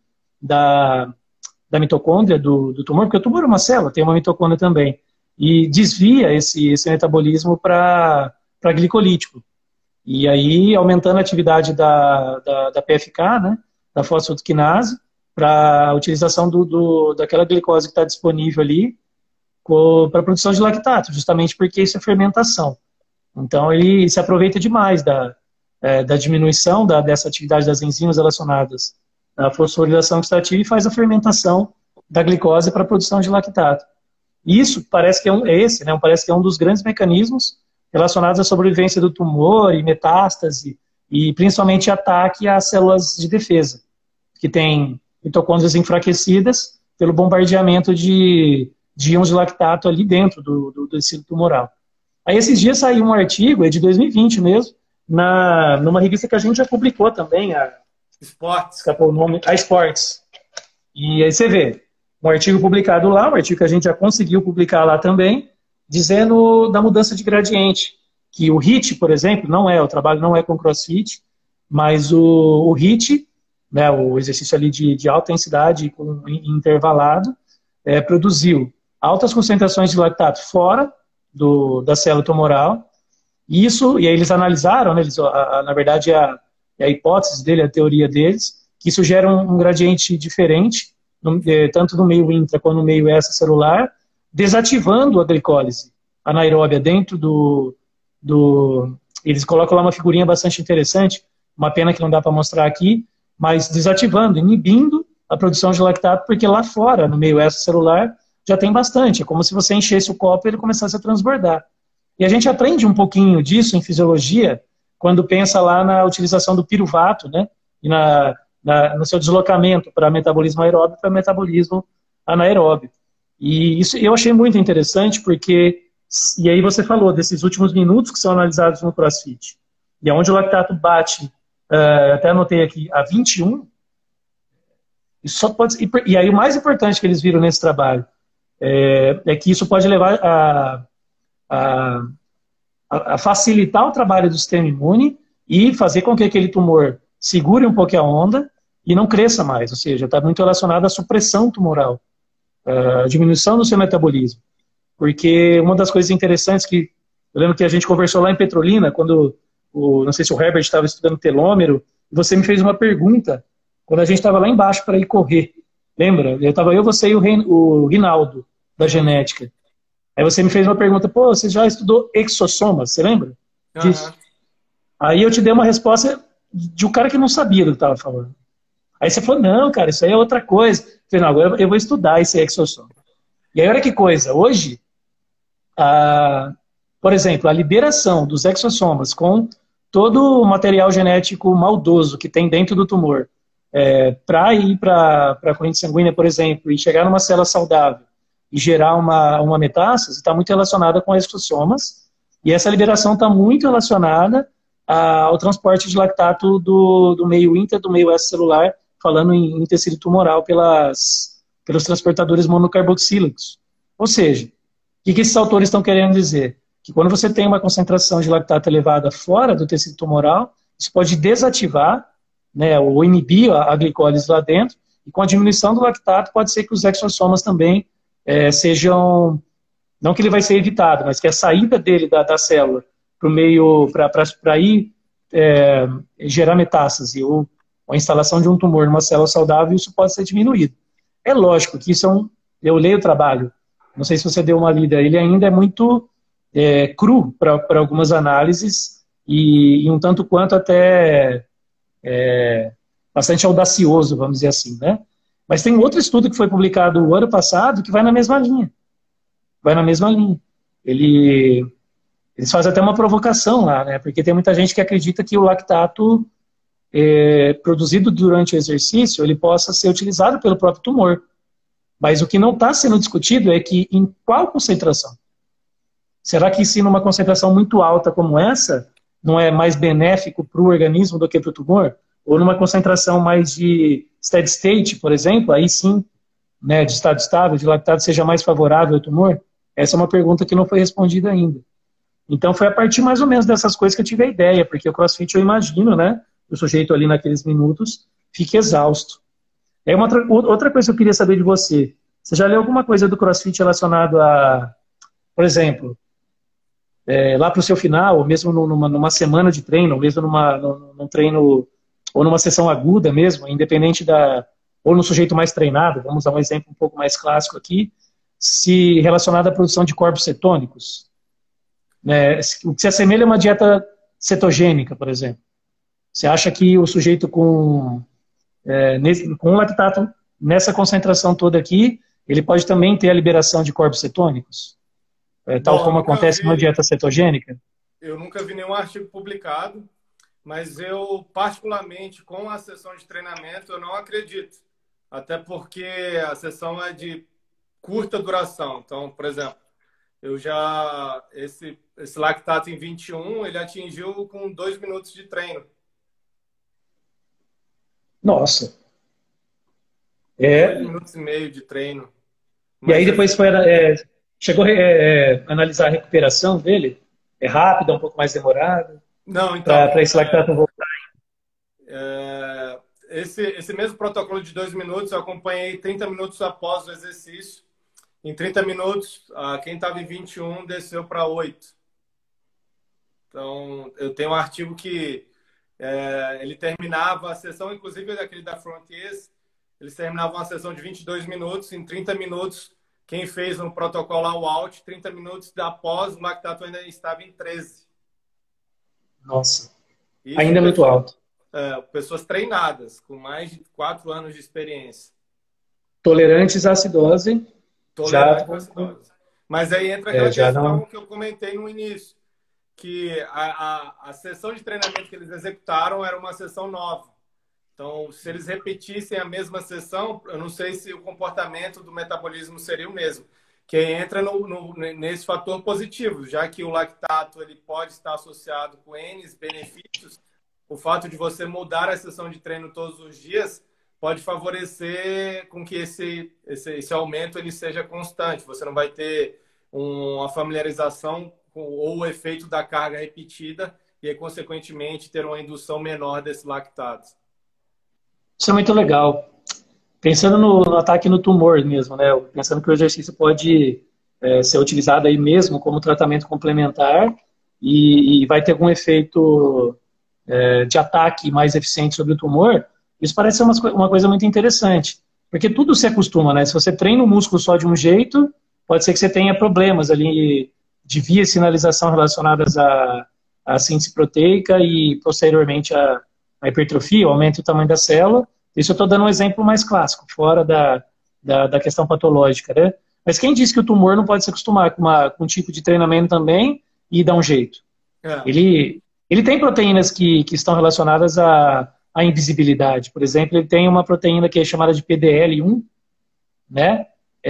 da mitocôndria do tumor, porque o tumor é uma célula, tem uma mitocôndria também, e desvia esse metabolismo para glicolítico. E aí, aumentando a atividade da PFK, né, da fosfodiesterase, para a utilização daquela glicose que está disponível ali para a produção de lactato, justamente porque isso é fermentação. Então, ele se aproveita demais da diminuição dessa atividade das enzimas relacionadas à fosforilação oxidativa e faz a fermentação da glicose para a produção de lactato. Isso parece que parece que é um dos grandes mecanismos relacionados à sobrevivência do tumor e metástase e principalmente ataque às células de defesa, que tem mitocôndrias enfraquecidas pelo bombardeamento de íons de lactato ali dentro do tecido tumoral. Aí esses dias saiu um artigo, é de 2020 mesmo, numa revista que a gente já publicou também, escapou o nome, a Sports. E aí você vê, um artigo publicado lá, um artigo que a gente já conseguiu publicar lá também, dizendo da mudança de gradiente, que o HIIT, por exemplo, o trabalho não é com CrossFit, mas o HIIT, né, o exercício ali de alta intensidade intervalado, produziu altas concentrações de lactato fora da célula tumoral. E aí eles analisaram, né, na verdade a hipótese dele, a teoria deles, que isso gera um gradiente diferente, tanto no meio intra quanto no meio extracelular, desativando a glicólise anaeróbia dentro eles colocam lá uma figurinha bastante interessante, uma pena que não dá para mostrar aqui, mas desativando, inibindo a produção de lactato, porque lá fora, no meio extracelular, já tem bastante. É como se você enchesse o copo e ele começasse a transbordar. E a gente aprende um pouquinho disso em fisiologia quando pensa lá na utilização do piruvato, né? E no seu deslocamento para metabolismo aeróbio para metabolismo anaeróbio. E isso eu achei muito interessante porque, e aí você falou desses últimos minutos que são analisados no CrossFit, e onde o lactato bate, até anotei aqui, a 21, e aí o mais importante que eles viram nesse trabalho é que isso pode levar a facilitar o trabalho do sistema imune e fazer com que aquele tumor segure um pouco a onda e não cresça mais, ou seja, está muito relacionado à supressão tumoral, a diminuição do seu metabolismo. Porque uma das coisas interessantes que eu lembro que a gente conversou lá em Petrolina, quando não sei se o Herbert estava estudando telômero, e você me fez uma pergunta quando a gente estava lá embaixo para ir correr. Lembra? Estava eu, você e o Rinaldo, da genética. Aí você me fez uma pergunta, você já estudou exossomas, você lembra disso? Aí eu te dei uma resposta de um cara que não sabia do que estava falando. Aí você falou, não, cara, isso aí é outra coisa. Eu falei, não, agora eu vou estudar esse exossoma. E aí, olha que coisa, hoje, por exemplo, a liberação dos exossomas com todo o material genético maldoso que tem dentro do tumor, para ir para a corrente sanguínea, por exemplo, e chegar numa célula saudável e gerar uma metástase, está muito relacionada com exossomas, e essa liberação está muito relacionada ao transporte de lactato do meio intra, do meio extracelular, falando em tecido tumoral pelos transportadores monocarboxílicos. Ou seja, o que esses autores estão querendo dizer? Que quando você tem uma concentração de lactato elevada fora do tecido tumoral, isso pode desativar, né, ou inibir a glicólise lá dentro E com a diminuição do lactato, pode ser que os exossomas também sejam, não que ele vai ser evitado, mas que a saída dele da célula para o meio, para ir gerar metástase ou a instalação de um tumor numa célula saudável, isso pode ser diminuído. É lógico que isso eu leio o trabalho, não sei se você deu uma lida, ele ainda é muito cru para algumas análises e um tanto quanto até bastante audacioso, vamos dizer assim, né? Mas tem outro estudo que foi publicado o ano passado que vai na mesma linha. Vai na mesma linha. Eles fazem até uma provocação lá, né? Porque tem muita gente que acredita que o lactato produzido durante o exercício, ele possa ser utilizado pelo próprio tumor. Mas o que não está sendo discutido é que em qual concentração? Será que se numa concentração muito alta como essa, não é mais benéfico para o organismo do que para o tumor? Ou numa concentração mais de steady state, por exemplo, aí sim, né, de estado estável, de lactato, seja mais favorável ao tumor? Essa é uma pergunta que não foi respondida ainda. Então foi a partir mais ou menos dessas coisas que eu tive a ideia, porque o CrossFit eu imagino, né, o sujeito ali naqueles minutos fica exausto. Outra coisa que eu queria saber de você, você já leu alguma coisa do CrossFit relacionado a, por exemplo, lá para o seu final, ou mesmo numa semana de treino, ou mesmo num treino, ou numa sessão aguda mesmo, independente ou no sujeito mais treinado, vamos dar um exemplo um pouco mais clássico aqui, se relacionado à produção de corpos cetônicos. O que se assemelha a uma dieta cetogênica, por exemplo. Você acha que o sujeito com lactato, nessa concentração toda aqui, ele pode também ter a liberação de corpos cetônicos? Tal como acontece numa dieta cetogênica? Eu nunca vi nenhum artigo publicado, mas eu, particularmente, com a sessão de treinamento, eu não acredito. Até porque a sessão é de curta duração. Então, por exemplo, esse lactato em 21, ele atingiu com 2 minutos de treino. Nossa. 2 minutos e meio de treino. E aí depois chegou a analisar a recuperação dele? É rápida, um pouco mais demorada? Não, então... Para esse lactato voltar. Esse mesmo protocolo de 2 minutos, eu acompanhei 30 minutos após o exercício. Em 30 minutos, quem estava em 21 desceu para 8. Então, eu tenho um artigo que ele terminava a sessão, inclusive aquele da Frontiers, eles terminavam uma sessão de 22 minutos, em 30 minutos, quem fez um protocolo ao out, 30 minutos após, o lactato ainda estava em 13. Nossa, ainda é muito alto. Pessoas treinadas, com mais de 4 anos de experiência. Tolerantes à acidose. Tolerantes à acidose. Mas aí entra aquela questão que eu comentei no início, que a sessão de treinamento que eles executaram era uma sessão nova. Então, se eles repetissem a mesma sessão, eu não sei se o comportamento do metabolismo seria o mesmo. Que entra nesse fator positivo, já que o lactato ele pode estar associado com N benefícios, o fato de você mudar a sessão de treino todos os dias pode favorecer com que esse aumento ele seja constante. Você não vai ter uma familiarização ou o efeito da carga repetida e, consequentemente, ter uma indução menor desse lactato. Isso é muito legal. Pensando no ataque no tumor mesmo, né? Pensando que o exercício pode ser utilizado aí mesmo como tratamento complementar e vai ter algum efeito de ataque mais eficiente sobre o tumor, isso parece ser uma coisa muito interessante. Porque tudo se acostuma, né? Se você treina o músculo só de um jeito, pode ser que você tenha problemas ali de via sinalização relacionadas à síntese proteica e, posteriormente, a hipertrofia, o aumento do tamanho da célula. Isso eu estou dando um exemplo mais clássico, fora da questão patológica, né? Mas quem disse que o tumor não pode se acostumar com um tipo de treinamento também e dar um jeito? Ele tem proteínas que estão relacionadas à invisibilidade. Por exemplo, ele tem uma proteína que é chamada de PDL1, né?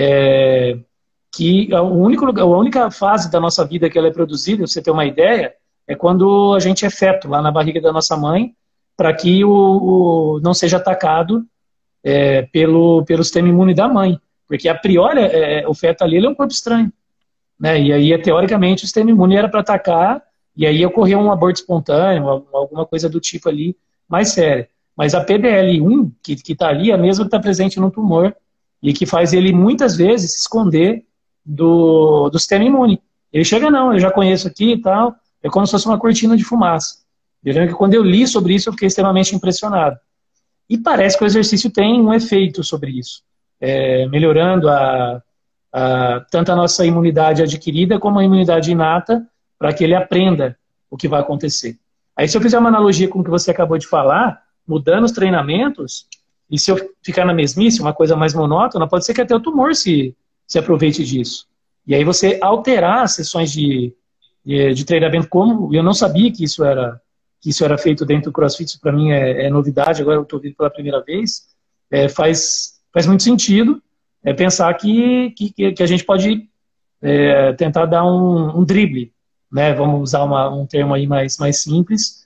Que a única fase da nossa vida que ela é produzida, pra você ter uma ideia, é quando a gente é feto, lá na barriga da nossa mãe, para que não seja atacado pelo sistema imune da mãe. Porque, a priori, o feto ali ele é um corpo estranho. Né? E aí, teoricamente, o sistema imune era para atacar, e aí ocorreu um aborto espontâneo, alguma coisa do tipo ali, mais séria. mas a PDL1, que está ali, é a mesma que está presente no tumor e que faz ele, muitas vezes, se esconder do sistema imune. Ele chega, não, eu já conheço aqui e tal, é como se fosse uma cortina de fumaça. Eu lembro que quando eu li sobre isso, eu fiquei extremamente impressionado. E parece que o exercício tem um efeito sobre isso, melhorando tanto a nossa imunidade adquirida como a imunidade inata, para que ele aprenda o que vai acontecer. Aí, se eu fizer uma analogia com o que você acabou de falar, mudando os treinamentos, e se eu ficar na mesmice, uma coisa mais monótona, pode ser que até o tumor se aproveite disso. E aí você alterar as sessões de treinamento, como eu não sabia que isso era feito dentro do CrossFit, isso para mim é novidade, agora eu estou vendo pela primeira vez, faz muito sentido pensar que a gente pode tentar dar um drible, né? Vamos usar um termo aí mais simples,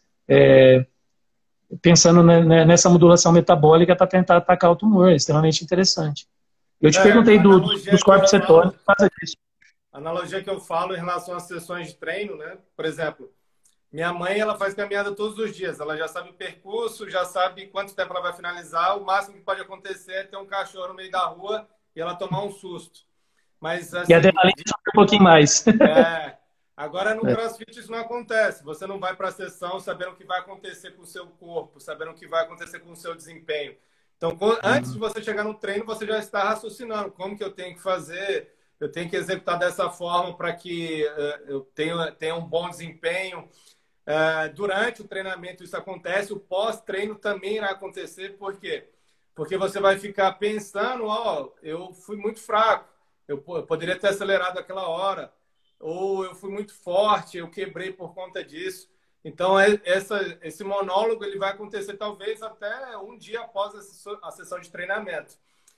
pensando nessa modulação metabólica para tentar atacar o tumor, é extremamente interessante. Eu te perguntei dos corpos cetônicos, faz isso. A analogia que eu falo em relação às sessões de treino, né? Por exemplo, minha mãe, ela faz caminhada todos os dias. Ela já sabe o percurso, já sabe quanto tempo ela vai finalizar. O máximo que pode acontecer é ter um cachorro no meio da rua e ela tomar um susto. Mas, assim, e a adrenalina sobe um pouquinho mais. Agora, no CrossFit, isso não acontece. Você não vai para a sessão sabendo o que vai acontecer com o seu corpo, sabendo o que vai acontecer com o seu desempenho. Então, antes de você chegar no treino, você já está raciocinando como que eu tenho que fazer, eu tenho que executar dessa forma para que eu tenha um bom desempenho. Durante o treinamento isso acontece, o pós-treino também irá acontecer. Por quê? Porque você vai ficar pensando, eu fui muito fraco, eu poderia ter acelerado aquela hora, ou eu fui muito forte, eu quebrei por conta disso. Então, esse monólogo ele vai acontecer talvez até um dia após a sessão de treinamento.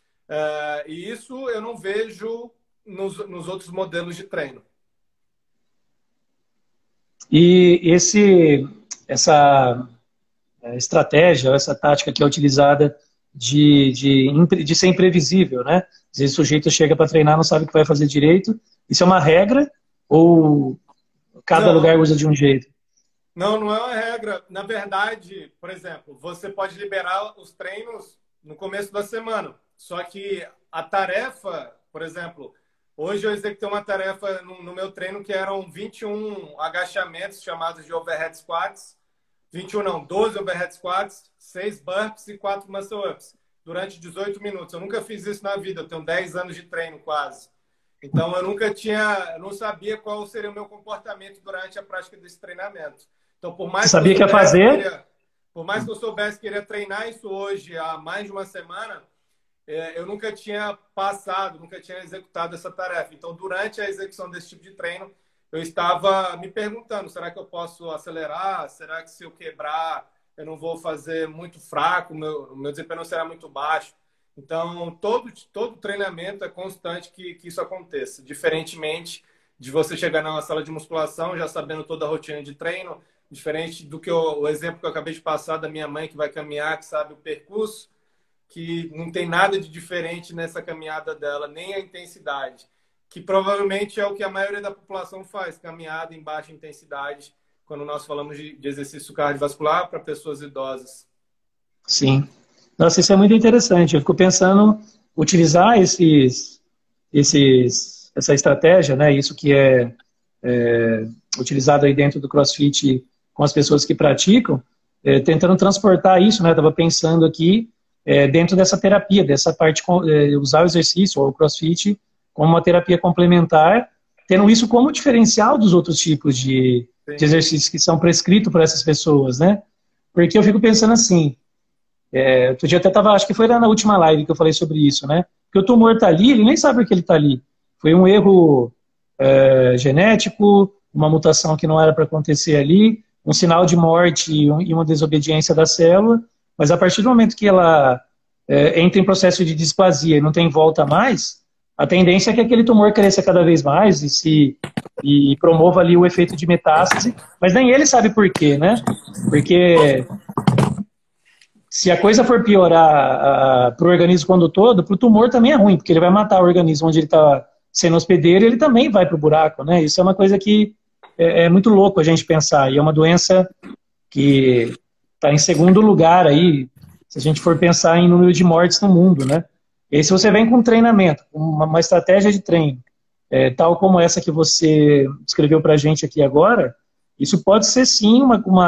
E isso eu não vejo nos outros modelos de treino. E essa estratégia, essa tática que é utilizada de ser imprevisível, né? Às vezes o sujeito chega para treinar, não sabe o que vai fazer direito. Isso é uma regra ou cada lugar usa de um jeito? Não é uma regra. Na verdade, por exemplo, você pode liberar os treinos no começo da semana. Só que a tarefa, por exemplo, hoje eu executei uma tarefa no meu treino que eram 21 agachamentos chamados de overhead squats. 12 overhead squats, 6 burpees e 4 muscle ups durante 18 minutos. Eu nunca fiz isso na vida, eu tenho 10 anos de treino quase. Então eu não sabia qual seria o meu comportamento durante a prática desse treinamento. Então, por mais Você sabia que ia fazer? Por mais que eu soubesse que iria treinar isso hoje há mais de uma semana, eu nunca tinha nunca tinha executado essa tarefa. Então, durante a execução desse tipo de treino, eu estava me perguntando, será que eu posso acelerar? Será que se eu quebrar, eu não vou fazer muito fraco? O meu desempenho não será muito baixo? Então, todo treinamento é constante que isso aconteça. Diferentemente de você chegar numa sala de musculação já sabendo toda a rotina de treino, diferente do que o exemplo que eu acabei de passar da minha mãe que vai caminhar, que sabe o percurso, que não tem nada de diferente nessa caminhada dela, nem a intensidade, que provavelmente é o que a maioria da população faz, caminhada em baixa intensidade, quando nós falamos de exercício cardiovascular para pessoas idosas. Sim. Nossa, isso é muito interessante. Eu fico pensando utilizar essa estratégia, né? Isso que é utilizado aí dentro do CrossFit com as pessoas que praticam, tentando transportar isso, né? Eu estava pensando aqui dentro dessa terapia, dessa parte, usar o exercício ou o CrossFit como uma terapia complementar, tendo isso como diferencial dos outros tipos de exercícios que são prescritos para essas pessoas, né? Porque eu fico pensando assim, outro dia até estava, acho que foi lá na última live que eu falei sobre isso, né? Porque o tumor está ali, ele nem sabe por que ele está ali. Foi um erro genético, uma mutação que não era para acontecer ali, um sinal de morte e uma desobediência da célula, mas a partir do momento que ela entra em processo de displasia e não tem volta mais, a tendência é que aquele tumor cresça cada vez mais e promova ali o efeito de metástase, mas nem ele sabe por quê, né? Porque se a coisa for piorar para o organismo como um todo, para o tumor também é ruim, porque ele vai matar o organismo onde ele está sendo hospedeiro, ele também vai para o buraco, né? Isso é uma coisa que é muito louco a gente pensar, e é uma doença que está em segundo lugar aí, se a gente for pensar em número de mortes no mundo, né? E aí, se você vem com um treinamento, uma estratégia de treino, tal como essa que você escreveu para a gente aqui agora, isso pode ser sim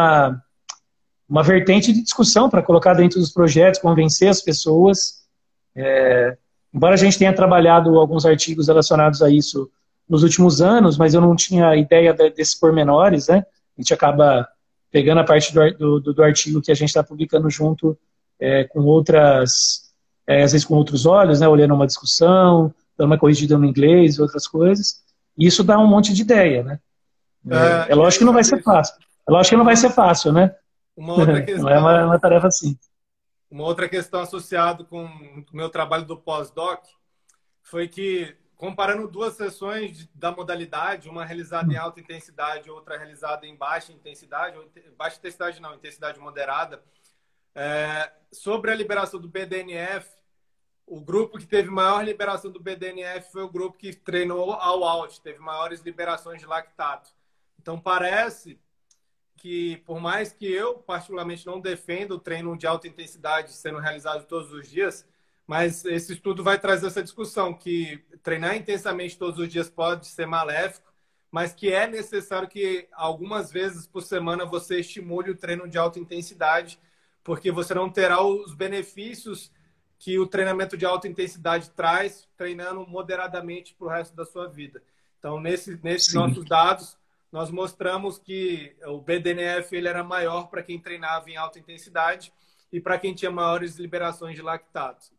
uma vertente de discussão para colocar dentro dos projetos, convencer as pessoas. Embora a gente tenha trabalhado alguns artigos relacionados a isso nos últimos anos, mas eu não tinha ideia desses pormenores, né? A gente acaba pegando a parte do artigo que a gente está publicando junto com outras, às vezes com outros olhos, né? Olhando uma discussão, dando uma corrigida no inglês, outras coisas. E isso dá um monte de ideia, né? É lógico que não vai ser fácil. É lógico que não vai ser fácil, né? Uma outra Não é questão, uma tarefa simples. uma outra questão associada com o meu trabalho do pós-doc foi que, comparando duas sessões da modalidade, uma realizada em alta intensidade e outra realizada em baixa intensidade, baixa intensidade não, intensidade moderada, sobre a liberação do BDNF, o grupo que teve maior liberação do BDNF foi o grupo que treinou all out, teve maiores liberações de lactato. Então, parece que, por mais que eu, particularmente, não defenda o treino de alta intensidade sendo realizado todos os dias, mas esse estudo vai trazer essa discussão, que treinar intensamente todos os dias pode ser maléfico, mas que é necessário que algumas vezes por semana você estimule o treino de alta intensidade, porque você não terá os benefícios que o treinamento de alta intensidade traz, treinando moderadamente para o resto da sua vida. Então, nesses nossos dados, nós mostramos que o BDNF ele era maior para quem treinava em alta intensidade e para quem tinha maiores liberações de lactato.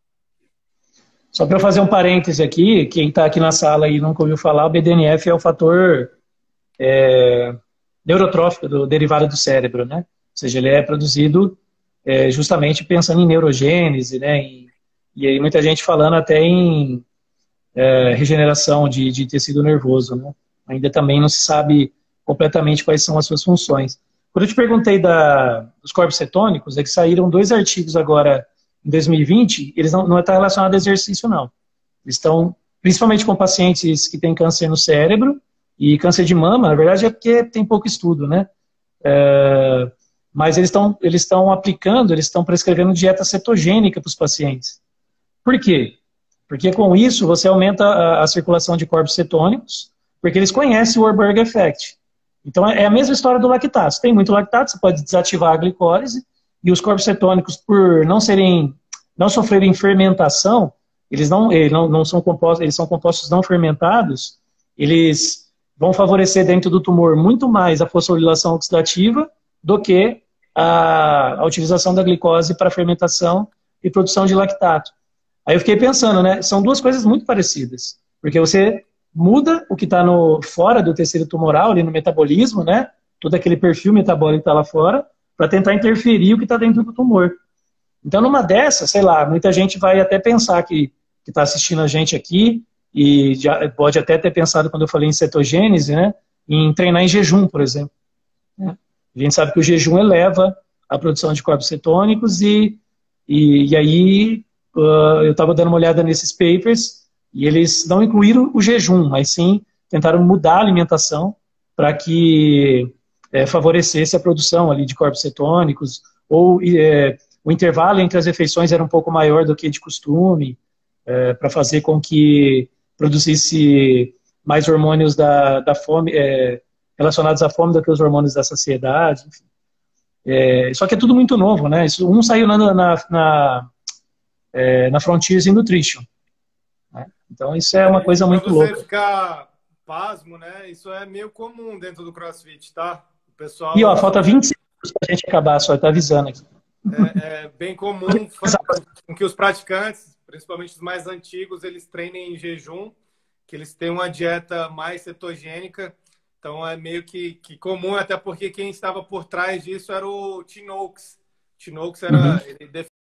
Só para eu fazer um parêntese aqui, quem está aqui na sala e nunca ouviu falar, o BDNF é o fator neurotrófico derivado do cérebro, né? Ou seja, ele é produzido justamente pensando em neurogênese, né? E aí muita gente falando até em regeneração de tecido nervoso, né? Ainda também não se sabe completamente quais são as suas funções. Quando eu te perguntei dos corpos cetônicos, é que saíram 2 artigos agora em 2020, eles não estão relacionados a exercício, não. Eles estão principalmente com pacientes que têm câncer no cérebro e câncer de mama, na verdade é porque tem pouco estudo, né? Mas eles estão aplicando, eles estão prescrevendo dieta cetogênica para os pacientes. Por quê? Porque com isso você aumenta a circulação de corpos cetônicos, porque eles conhecem o Warburg Effect. Então é a mesma história do lactato. Se tem muito lactato, você pode desativar a glicólise, e os corpos cetônicos, por não sofrerem fermentação, eles não são compostos, eles são compostos não fermentados, eles vão favorecer dentro do tumor muito mais a fosforilação oxidativa do que a utilização da glicose para fermentação e produção de lactato. Aí eu fiquei pensando, né? São 2 coisas muito parecidas, porque você muda o que está fora do tecido tumoral, ali no metabolismo, né? Todo aquele perfil metabólico que está lá fora, para tentar interferir o que está dentro do tumor. Então, numa dessas, sei lá, muita gente vai até pensar que está assistindo a gente aqui, e já pode até ter pensado, quando eu falei em cetogênese, né? Em treinar em jejum, por exemplo. A gente sabe que o jejum eleva a produção de corpos cetônicos, e aí eu estava dando uma olhada nesses papers, e eles não incluíram o jejum, mas sim tentaram mudar a alimentação para que favorecesse a produção ali de corpos cetônicos, ou o intervalo entre as refeições era um pouco maior do que de costume, para fazer com que produzisse mais hormônios da fome, relacionados à fome do que os hormônios da saciedade. Enfim. Só que é tudo muito novo, né? Um saiu na Frontiers in Nutrition. Né? Então isso é uma coisa muito louca. Para você ficar pasmo, né? Isso é meio comum dentro do CrossFit, tá? O pessoal... E ó, falta 20 segundos para a gente acabar, só está avisando aqui. É bem comum com que os praticantes, principalmente os mais antigos, eles treinem em jejum, que eles têm uma dieta mais cetogênica. Então é meio que comum, até porque quem estava por trás disso era o Tim Noakes. Tim Noakes era, ele